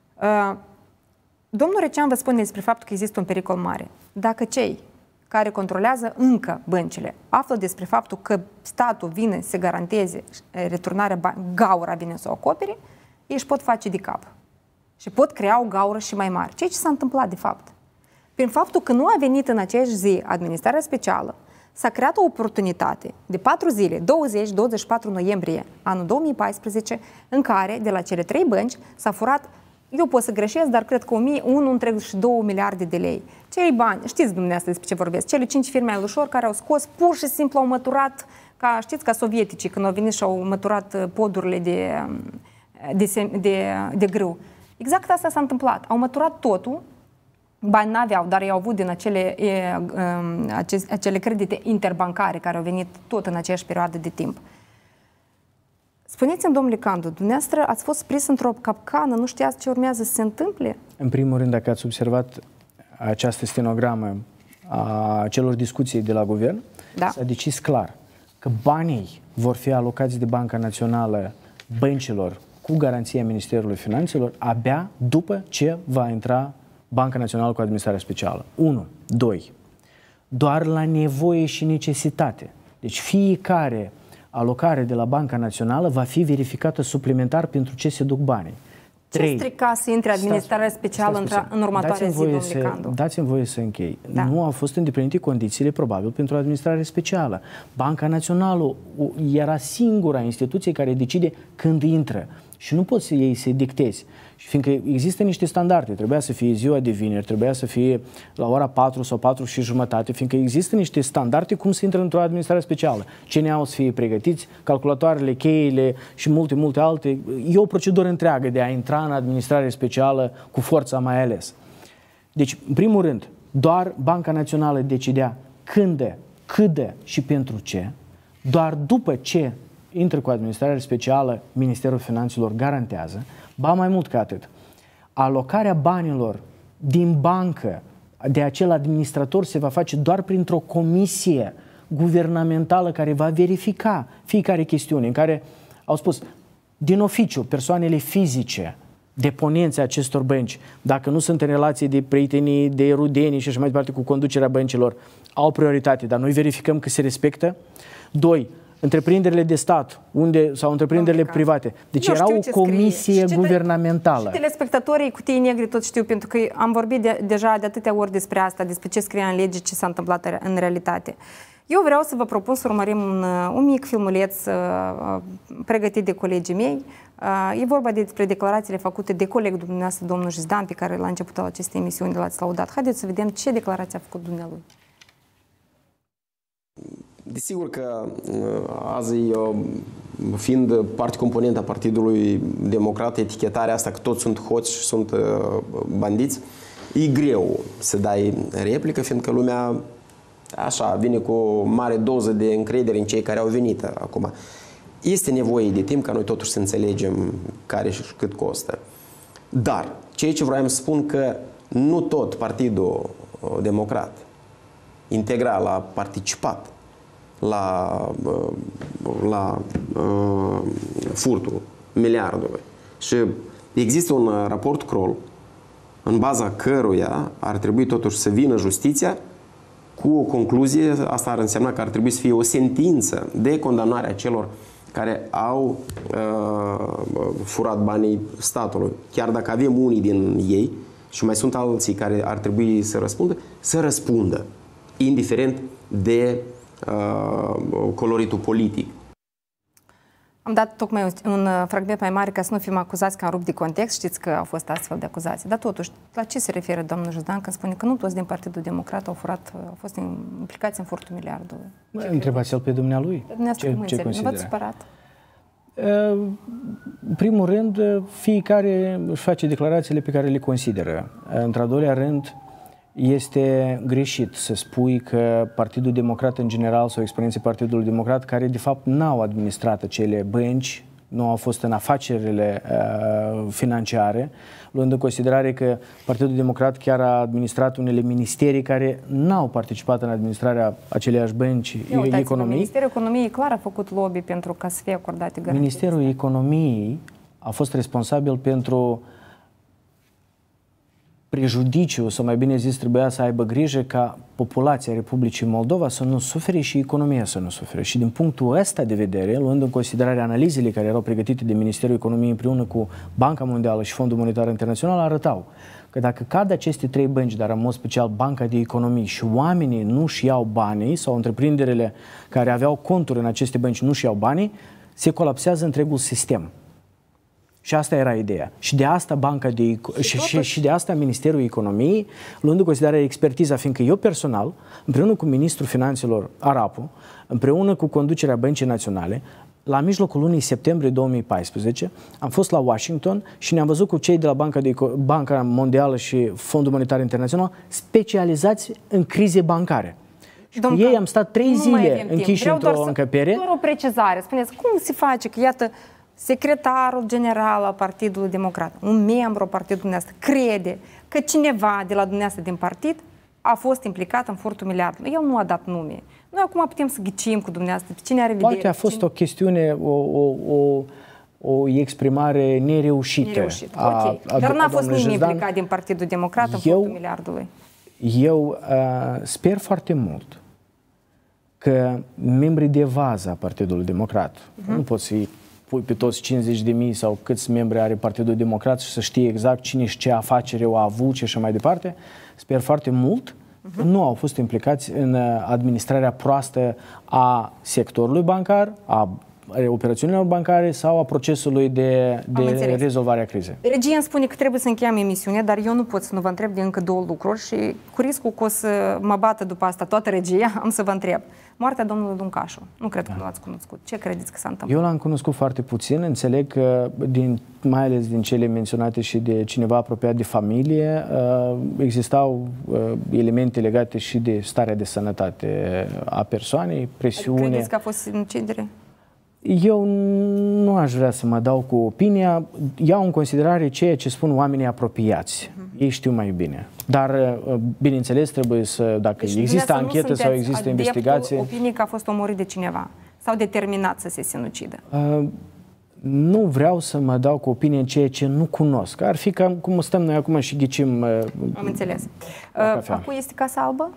Speaker 1: Domnul Recean vă spune despre faptul că există un pericol mare. Dacă cei care controlează încă băncile află despre faptul că statul vine să garanteze returnarea gaura vine să o acopere, ei își pot face de cap. Și pot crea o gaură și mai mare. Ceea ce s-a întâmplat, de fapt. Prin faptul că nu a venit în aceeași zi administrarea specială, s-a creat o oportunitate de 4 zile, 20-24 noiembrie anul 2014, în care, de la cele 3 bănci, s-a furat, eu pot să greșesc, dar cred că 1,2 miliarde de lei. Cei bani, știți dumneavoastră despre ce vorbesc, cele 5 firme al ușor care au scos, pur și simplu au măturat, ca, știți, ca sovieticii, când au venit și au măturat podurile de grâu. Exact asta s-a întâmplat. Au măturat totul, bani n-aveau, dar i-au avut din acele credite interbancare care au venit tot în aceeași perioadă de timp. Spuneți-mi, domnule Candu, dumneavoastră ați fost prins într-o capcană, nu știați ce urmează să se întâmple?
Speaker 2: În primul rând, dacă ați observat această stenogramă a celor discuții de la guvern, da, s-a decis clar că banii vor fi alocați de Banca Națională băncilor cu garanția Ministerului Finanțelor abia după ce va intra Banca Națională cu administrarea specială. 1. 2. Doar la nevoie și necesitate. Deci fiecare alocare de la Banca Națională va fi verificată suplimentar pentru ce se duc banii.
Speaker 1: Ce strica să intre administrarea specială în următoarea zi, domnule Candu?
Speaker 2: Dați-mi voie să închei.
Speaker 1: Da.
Speaker 2: Nu au fost îndeplinite condițiile, probabil, pentru administrare specială. Banca Națională era singura instituție care decide când intră. Și nu poți ei să-i dictezi. Și fiindcă există niște standarde, trebuia să fie ziua de vineri, trebuia să fie la ora 4 sau 4 și jumătate, fiindcă există niște standarde cum se intră într-o administrare specială. CNA-ul să fie pregătiți, calculatoarele, cheile și multe alte. E o procedură întreagă de a intra în administrare specială cu forța mai ales. Deci, în primul rând, doar Banca Națională decidea când, cât și pentru ce, doar după ce intră cu administrare specială, Ministerul Finanțelor garantează, ba mai mult ca atât, alocarea banilor din bancă de acel administrator se va face doar printr-o comisie guvernamentală care va verifica fiecare chestiune, în care au spus, din oficiu, persoanele fizice, deponenții acestor bănci, dacă nu sunt în relație de prietenie, de rudenii și așa mai departe cu conducerea băncilor, au prioritate, dar noi verificăm că se respectă. 2. Întreprinderile de stat, sau întreprinderile private. Deci era o comisie guvernamentală.
Speaker 1: Și telespectatorii cu tei negri tot știu, pentru că am vorbit deja de atâtea ori despre asta, despre ce scria în lege, ce s-a întâmplat în realitate. Eu vreau să vă propun să urmărim un mic filmuleț pregătit de colegii mei. E vorba despre declarațiile făcute de colegul dumneavoastră, domnul Jizdan, pe care la începutul acestei emisiuni l-ați laudat. Haideți să vedem ce declarație a făcut dumnealui.
Speaker 3: Desigur că azi, fiind parte componentă a Partidului Democrat, etichetarea asta că toți sunt hoți și sunt bandiți, e greu să dai replică, fiindcă lumea așa vine cu o mare doză de încredere în cei care au venit acum. Este nevoie de timp ca noi totuși să înțelegem care și cât costă. Dar ceea ce vreau să spun că nu tot Partidul Democrat integral a participat la furtul miliardului. Și există un raport Kroll în baza căruia ar trebui totuși să vină justiția cu o concluzie. Asta ar însemna că ar trebui să fie o sentință de condamnare a celor care au furat banii statului. Chiar dacă avem unii din ei și mai sunt alții care ar trebui să răspundă, indiferent de coloritul politic.
Speaker 1: Am dat tocmai un fragment mai mare ca să nu fim acuzați că am rupt de context. Știți că au fost astfel de acuzații. Dar totuși, la ce se referă domnul Juzdan când spune că nu toți din Partidul Democrat au furat, implicați în furtul miliardului?
Speaker 2: Întrebați-l pe dumnealui.
Speaker 1: Ce consideră? V-ați supărat?
Speaker 2: În primul rând, fiecare își face declarațiile pe care le consideră. Într-al doilea rând, este greșit să spui că Partidul Democrat în general sau exponenții Partidului Democrat, care de fapt n-au administrat acele bănci, nu au fost în afacerile financiare, luând în considerare că Partidul Democrat chiar a administrat unele ministerii care n-au participat în administrarea aceleași bănci economiei.
Speaker 1: Ministerul Economiei clar a făcut lobby pentru ca să fie acordate garanții.
Speaker 2: Ministerul Economiei a fost responsabil pentru prejudiciu, sau mai bine zis, trebuia să aibă grijă ca populația Republicii Moldova să nu sufere și economia să nu sufere. Și din punctul ăsta de vedere, luând în considerare analizele care erau pregătite de Ministerul Economiei împreună cu Banca Mondială și Fondul Monetar Internațional, arătau că dacă cad aceste trei bănci, dar în mod special Banca de Economie, și oamenii nu-și iau banii, sau întreprinderile care aveau conturi în aceste bănci nu-și iau banii, se colapsează întregul sistem. Și asta era ideea. Și de asta și de asta Ministerul Economiei, luând în considerare expertiza, fiindcă eu personal, împreună cu Ministrul Finanțelor Arapu, împreună cu conducerea Băncii Naționale, la mijlocul lunii septembrie 2014, am fost la Washington și ne-am văzut cu cei de la Banca Mondială și Fondul Monetar Internațional specializați în crize bancare. Și cu ei am stat 3 zile închiși într-o încăpere.
Speaker 1: Doar o precizare. Spuneți, cum se face că, iată, secretarul general al Partidului Democrat, un membru al Partidului dumneavoastră, crede că cineva de la dumneavoastră din partid a fost implicat în furtul miliardului. El nu a dat nume. Noi acum putem să ghicim cu dumneavoastră cine are vedere.
Speaker 2: Poate a fost o chestiune, o exprimare nereușită.
Speaker 1: Dar n-a fost nimeni implicat din Partidul Democrat în furtul miliardului.
Speaker 2: Eu sper foarte mult că membrii de vază a Partidului Democrat, nu pot să-i pui pe toți 50.000 sau câți membri are Partidul Democrat și să știe exact cine și ce afacere o a avut și așa mai departe. Sper foarte mult că nu au fost implicați în administrarea proastă a sectorului bancar, a operațiunilor bancare sau a procesului de rezolvare a crizei.
Speaker 1: Regia îmi spune că trebuie să încheiem emisiunea, dar eu nu pot să nu vă întreb de încă două lucruri și cu riscul că o să mă bată după asta toată regia, am să vă întreb. Moartea domnului Luncașu. Nu cred că nu l-ați cunoscut. Ce credeți că s-a întâmplat?
Speaker 2: Eu l-am cunoscut foarte puțin. Înțeleg că, mai ales din cele menționate și de cineva apropiat de familie, existau elemente legate și de starea de sănătate a persoanei, presiune.
Speaker 1: Adică credeți că a fost sinucidere?
Speaker 2: Eu nu aș vrea să mă dau cu opinia. Iau în considerare ceea ce spun oamenii apropiați. Ei știu mai bine. Dar, bineînțeles, trebuie să, dacă există anchetă sau există investigație...
Speaker 1: Opinii că a fost omorât de cineva sau determinat să se sinucidă?
Speaker 2: Nu vreau să mă dau cu opinie în ceea ce nu cunosc. Ar fi ca cum stăm noi acum și ghicim...
Speaker 1: Am înțeles. Acum este Casa Albă?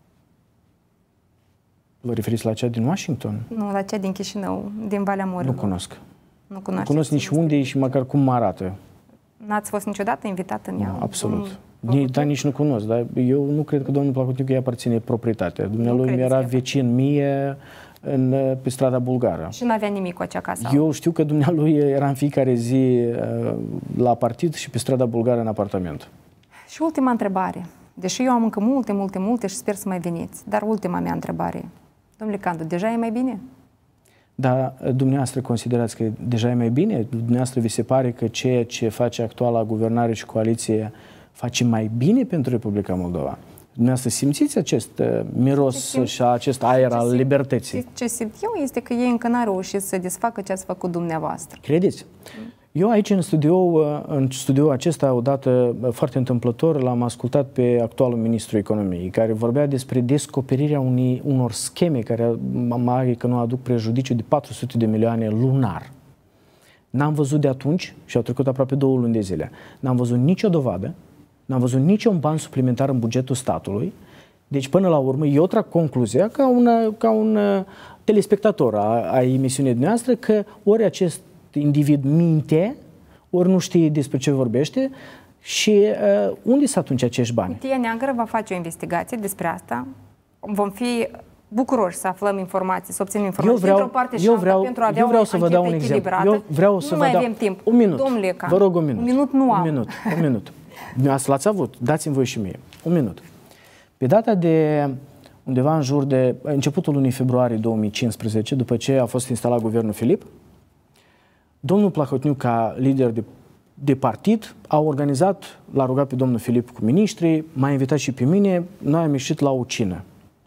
Speaker 2: Vă referiți la cea din Washington?
Speaker 1: Nu, la cea din Chișinău, din Valea Morilor.
Speaker 2: Nu cunosc.
Speaker 1: Nu
Speaker 2: cunosc nici unde e și măcar cum arată.
Speaker 1: N-ați fost niciodată invitat în ea?
Speaker 2: Absolut. Dar nici nu cunosc. Dar eu nu cred că domnul Plahotniuc îi aparține proprietatea. Dumnealui mi-era vecin mie pe strada Bulgară.
Speaker 1: Și n-avea nimic cu acea casă?
Speaker 2: Eu știu că dumnealui era în fiecare zi la partid și pe strada Bulgară în apartament.
Speaker 1: Și ultima întrebare. Deși eu am încă multe și sper să mai veniți. Dar ultima mea întrebare. Domnule Candu, deja e mai bine?
Speaker 2: Dar dumneavoastră considerați că deja e mai bine? Dumneavoastră vi se pare că ceea ce face actuala guvernare și coaliție face mai bine pentru Republica Moldova? Dumneavoastră simțiți acest miros și acest aer al libertății?
Speaker 1: Ce simt eu este că ei încă n-au reușit să desfacă ce ați făcut dumneavoastră.
Speaker 2: Credeți? Eu aici în studioul acesta, odată foarte întâmplător, l-am ascultat pe actualul ministru economiei, care vorbea despre descoperirea unor scheme care mai că nu aduc prejudiciu de 400 de milioane lunar. N-am văzut de atunci, și au trecut aproape 2 luni de zile, n-am văzut nicio dovadă, n-am văzut niciun ban suplimentar în bugetul statului. Deci, până la urmă, eu trag concluzia ca un telespectator a emisiunii noastre că ori acest individ minte, ori nu știe despre ce vorbește și unde sunt atunci acești bani?
Speaker 1: Cutia Neagră va face o investigație despre asta. Vom fi bucuroși să aflăm informații, să obținem informații dintr-o parte și alta pentru a avea o anchetă echilibrată.
Speaker 2: Eu vreau să vă dau
Speaker 1: avem timp.
Speaker 2: Un minut.
Speaker 1: Domnule Candu,
Speaker 2: vă rog un minut.
Speaker 1: Un minut nu am.
Speaker 2: Un minut. Dumneavoastră l-ați avut. Dați-mi voi și mie. Un minut. Pe data de undeva în jur de începutul lunii februarie 2015, după ce a fost instalat guvernul Filip, domnul Plahotniuc, ca lider de partid, a organizat, l-a rugat pe domnul Filip cu miniștrii, m-a invitat și pe mine, noi am ieșit la o cină.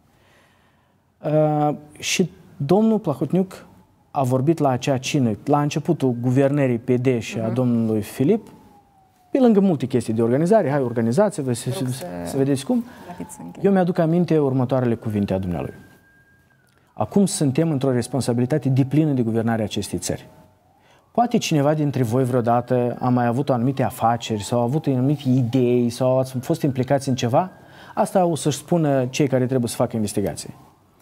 Speaker 2: Și domnul Plahotniuc a vorbit la acea cină, la începutul guvernării PD și a domnului Filip, pe lângă multe chestii de organizare, hai organizați-vă, să vedeți cum. Eu mi-aduc aminte următoarele cuvinte a dumnealui. Acum suntem într-o responsabilitate deplină de guvernarea acestei țări. Poate cineva dintre voi vreodată a mai avut anumite afaceri sau a avut anumite idei sau ați fost implicați în ceva? Asta o să-și spună cei care trebuie să facă investigații.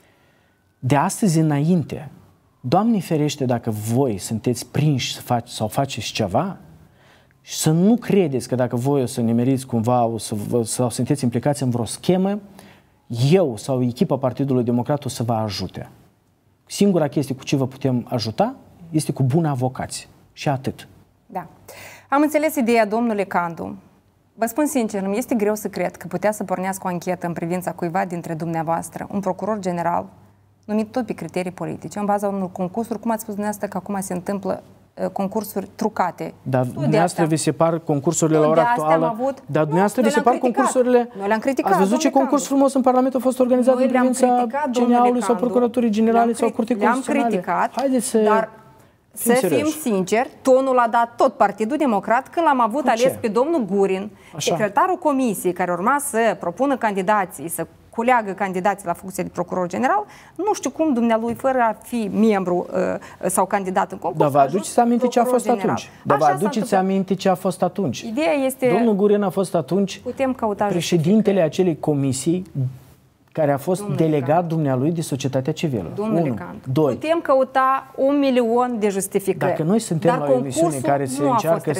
Speaker 2: De astăzi înainte, Doamne ferește dacă voi sunteți prinși sau faceți ceva, și să nu credeți că dacă voi o să nemeriți cumva sau sunteți implicați în vreo schemă, eu sau echipa Partidului Democrat o să vă ajute. Singura chestie cu ce vă putem ajuta este cu bună avocație. Și atât.
Speaker 1: Da. Am înțeles ideea, domnule Candu. Vă spun sincer, îmi este greu să cred că putea să pornească o anchetă în privința cuiva dintre dumneavoastră, un procuror general, numit tot pe criterii politice, în baza unor concursuri, cum ați spus dumneavoastră că acum se întâmplă concursuri trucate.
Speaker 2: Dar dumneavoastră vi se par concursurile la ora actuală? Dar dumneavoastră vi se par concursurile?
Speaker 1: Noi le-am criticat.
Speaker 2: Ați văzut ce concurs frumos în Parlament a fost organizat în privința CNA-ului sau Procuraturii Generale sau Curții Constituționale?
Speaker 1: Le-am criticat,
Speaker 2: haideți să...
Speaker 1: dar să fim sinceri, tonul a dat tot Partidul Democrat când l-am avut ales pe domnul Gurin, secretarul comisiei care urma să propună candidații, să culeagă candidații la funcție de procuror general. Nu știu cum dumnealui, fără a fi membru sau candidat în concurs.
Speaker 2: Dar vă aduceți aminte ce a fost atunci? Dar vă aduceți aminte ce a fost atunci?
Speaker 1: Ideea este...
Speaker 2: Domnul Gurin a fost atunci președintele acelei comisii care a fost delegat dumnealui de societatea civilă.
Speaker 1: Domnule Candu, putem căuta 1 milion de justificări.
Speaker 2: Dacă noi suntem la o emisiune în care se încearcă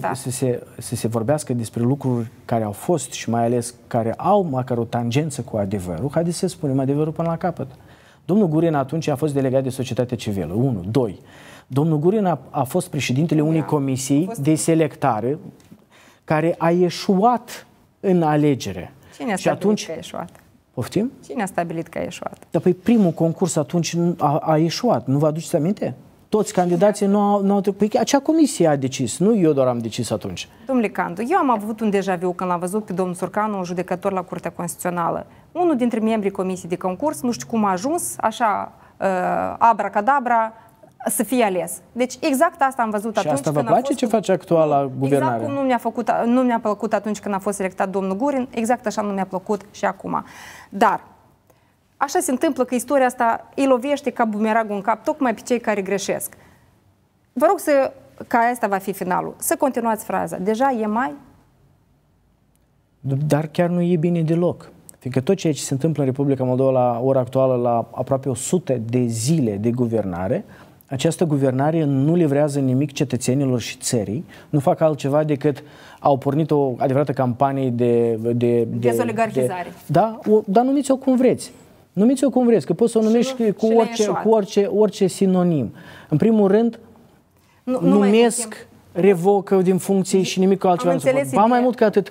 Speaker 2: să se vorbească despre lucruri care au fost și mai ales care au măcar o tangență cu adevărul, haideți să spunem adevărul până la capăt. Domnul Gurin atunci a fost delegat de societatea civilă. 1. 2. Domnul Gurin a fost președintele unei comisii de selectare care a eșuat în alegere.
Speaker 1: Cine a stabilit că a eșuat?
Speaker 2: Poftim?
Speaker 1: Cine a stabilit că a eșuat?
Speaker 2: Dar păi primul concurs atunci a eșuat. Nu vă aduceți aminte? Toți candidații nu au trecut. Păi acea comisie a decis, nu eu doar am decis atunci.
Speaker 1: Domnule Candu, eu am avut un deja-vu când l-am văzut pe domnul Surcanu, un judecător la Curtea Constituțională. Unul dintre membrii comisiei de concurs, nu știu cum a ajuns, așa, abracadabra, să fie ales. Deci exact asta am văzut atunci.
Speaker 2: Și asta vă place ce face actuala guvernare?
Speaker 1: Exact cum nu mi-a plăcut atunci când a fost selectat domnul Gurin, exact așa nu mi-a plăcut și acum. Dar așa se întâmplă că istoria asta îi lovește ca bumeragul în cap, tocmai pe cei care greșesc. Vă rog că asta va fi finalul. Să continuați fraza. Deja e mai?
Speaker 2: Dar chiar nu e bine deloc. Fiindcă tot ceea ce se întâmplă în Republica Moldova la ora actuală, la aproape 100 de zile de guvernare, această guvernare nu livrează nimic cetățenilor și țării, nu fac altceva decât au pornit o adevărată campanie de
Speaker 1: dezoligarhizare.
Speaker 2: Dar numiți-o cum vreți. Numiți-o cum vreți, că poți să o numești cu orice sinonim. În primul rând, numesc, revocă din funcție și nimic altceva. Ba mai mult ca atât.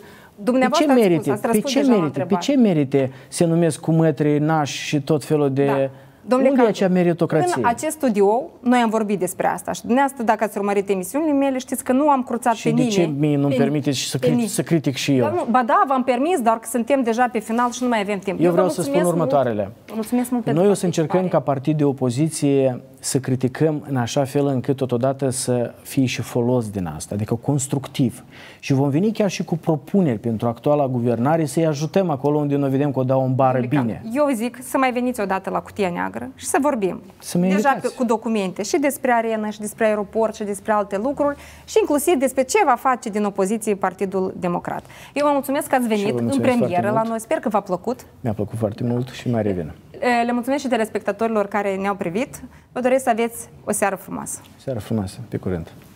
Speaker 2: Pe ce merite se numesc cu mătri, nași și tot felul de...
Speaker 1: Domnule
Speaker 2: Unde e
Speaker 1: Candu,
Speaker 2: acea meritocrație?
Speaker 1: în acest studio, noi am vorbit despre asta și dumneavoastră, dacă ați urmărit emisiunile mele, știți că nu am cruțat pe nimeni.
Speaker 2: Și de ce mie nu-mi permiteți să critic și eu?
Speaker 1: Ba da, v-am permis, doar că suntem deja pe final și nu mai avem timp.
Speaker 2: Eu vreau să spun următoarele.
Speaker 1: Mulțumesc mult
Speaker 2: Noi o să încercăm ca partid de opoziție să criticăm în așa fel încât totodată să fie și folos din asta, adică constructiv. Și vom veni chiar și cu propuneri pentru actuala guvernare să-i ajutăm acolo unde noi vedem că o dau în bară bine.
Speaker 1: Eu zic să mai veniți odată la Cutia Neagră și să vorbim.
Speaker 2: Deja
Speaker 1: cu documente și despre arenă, și despre aeroport, și despre alte lucruri și inclusiv despre ce va face din opoziție Partidul Democrat. Eu vă mulțumesc că ați venit în premieră la noi. Sper că v-a plăcut.
Speaker 2: Mi-a plăcut foarte mult și mai revin.
Speaker 1: Le mulțumesc și telespectatorilor care ne-au privit. Vă doresc să aveți o seară frumoasă.
Speaker 2: Seară frumoasă, pe curând.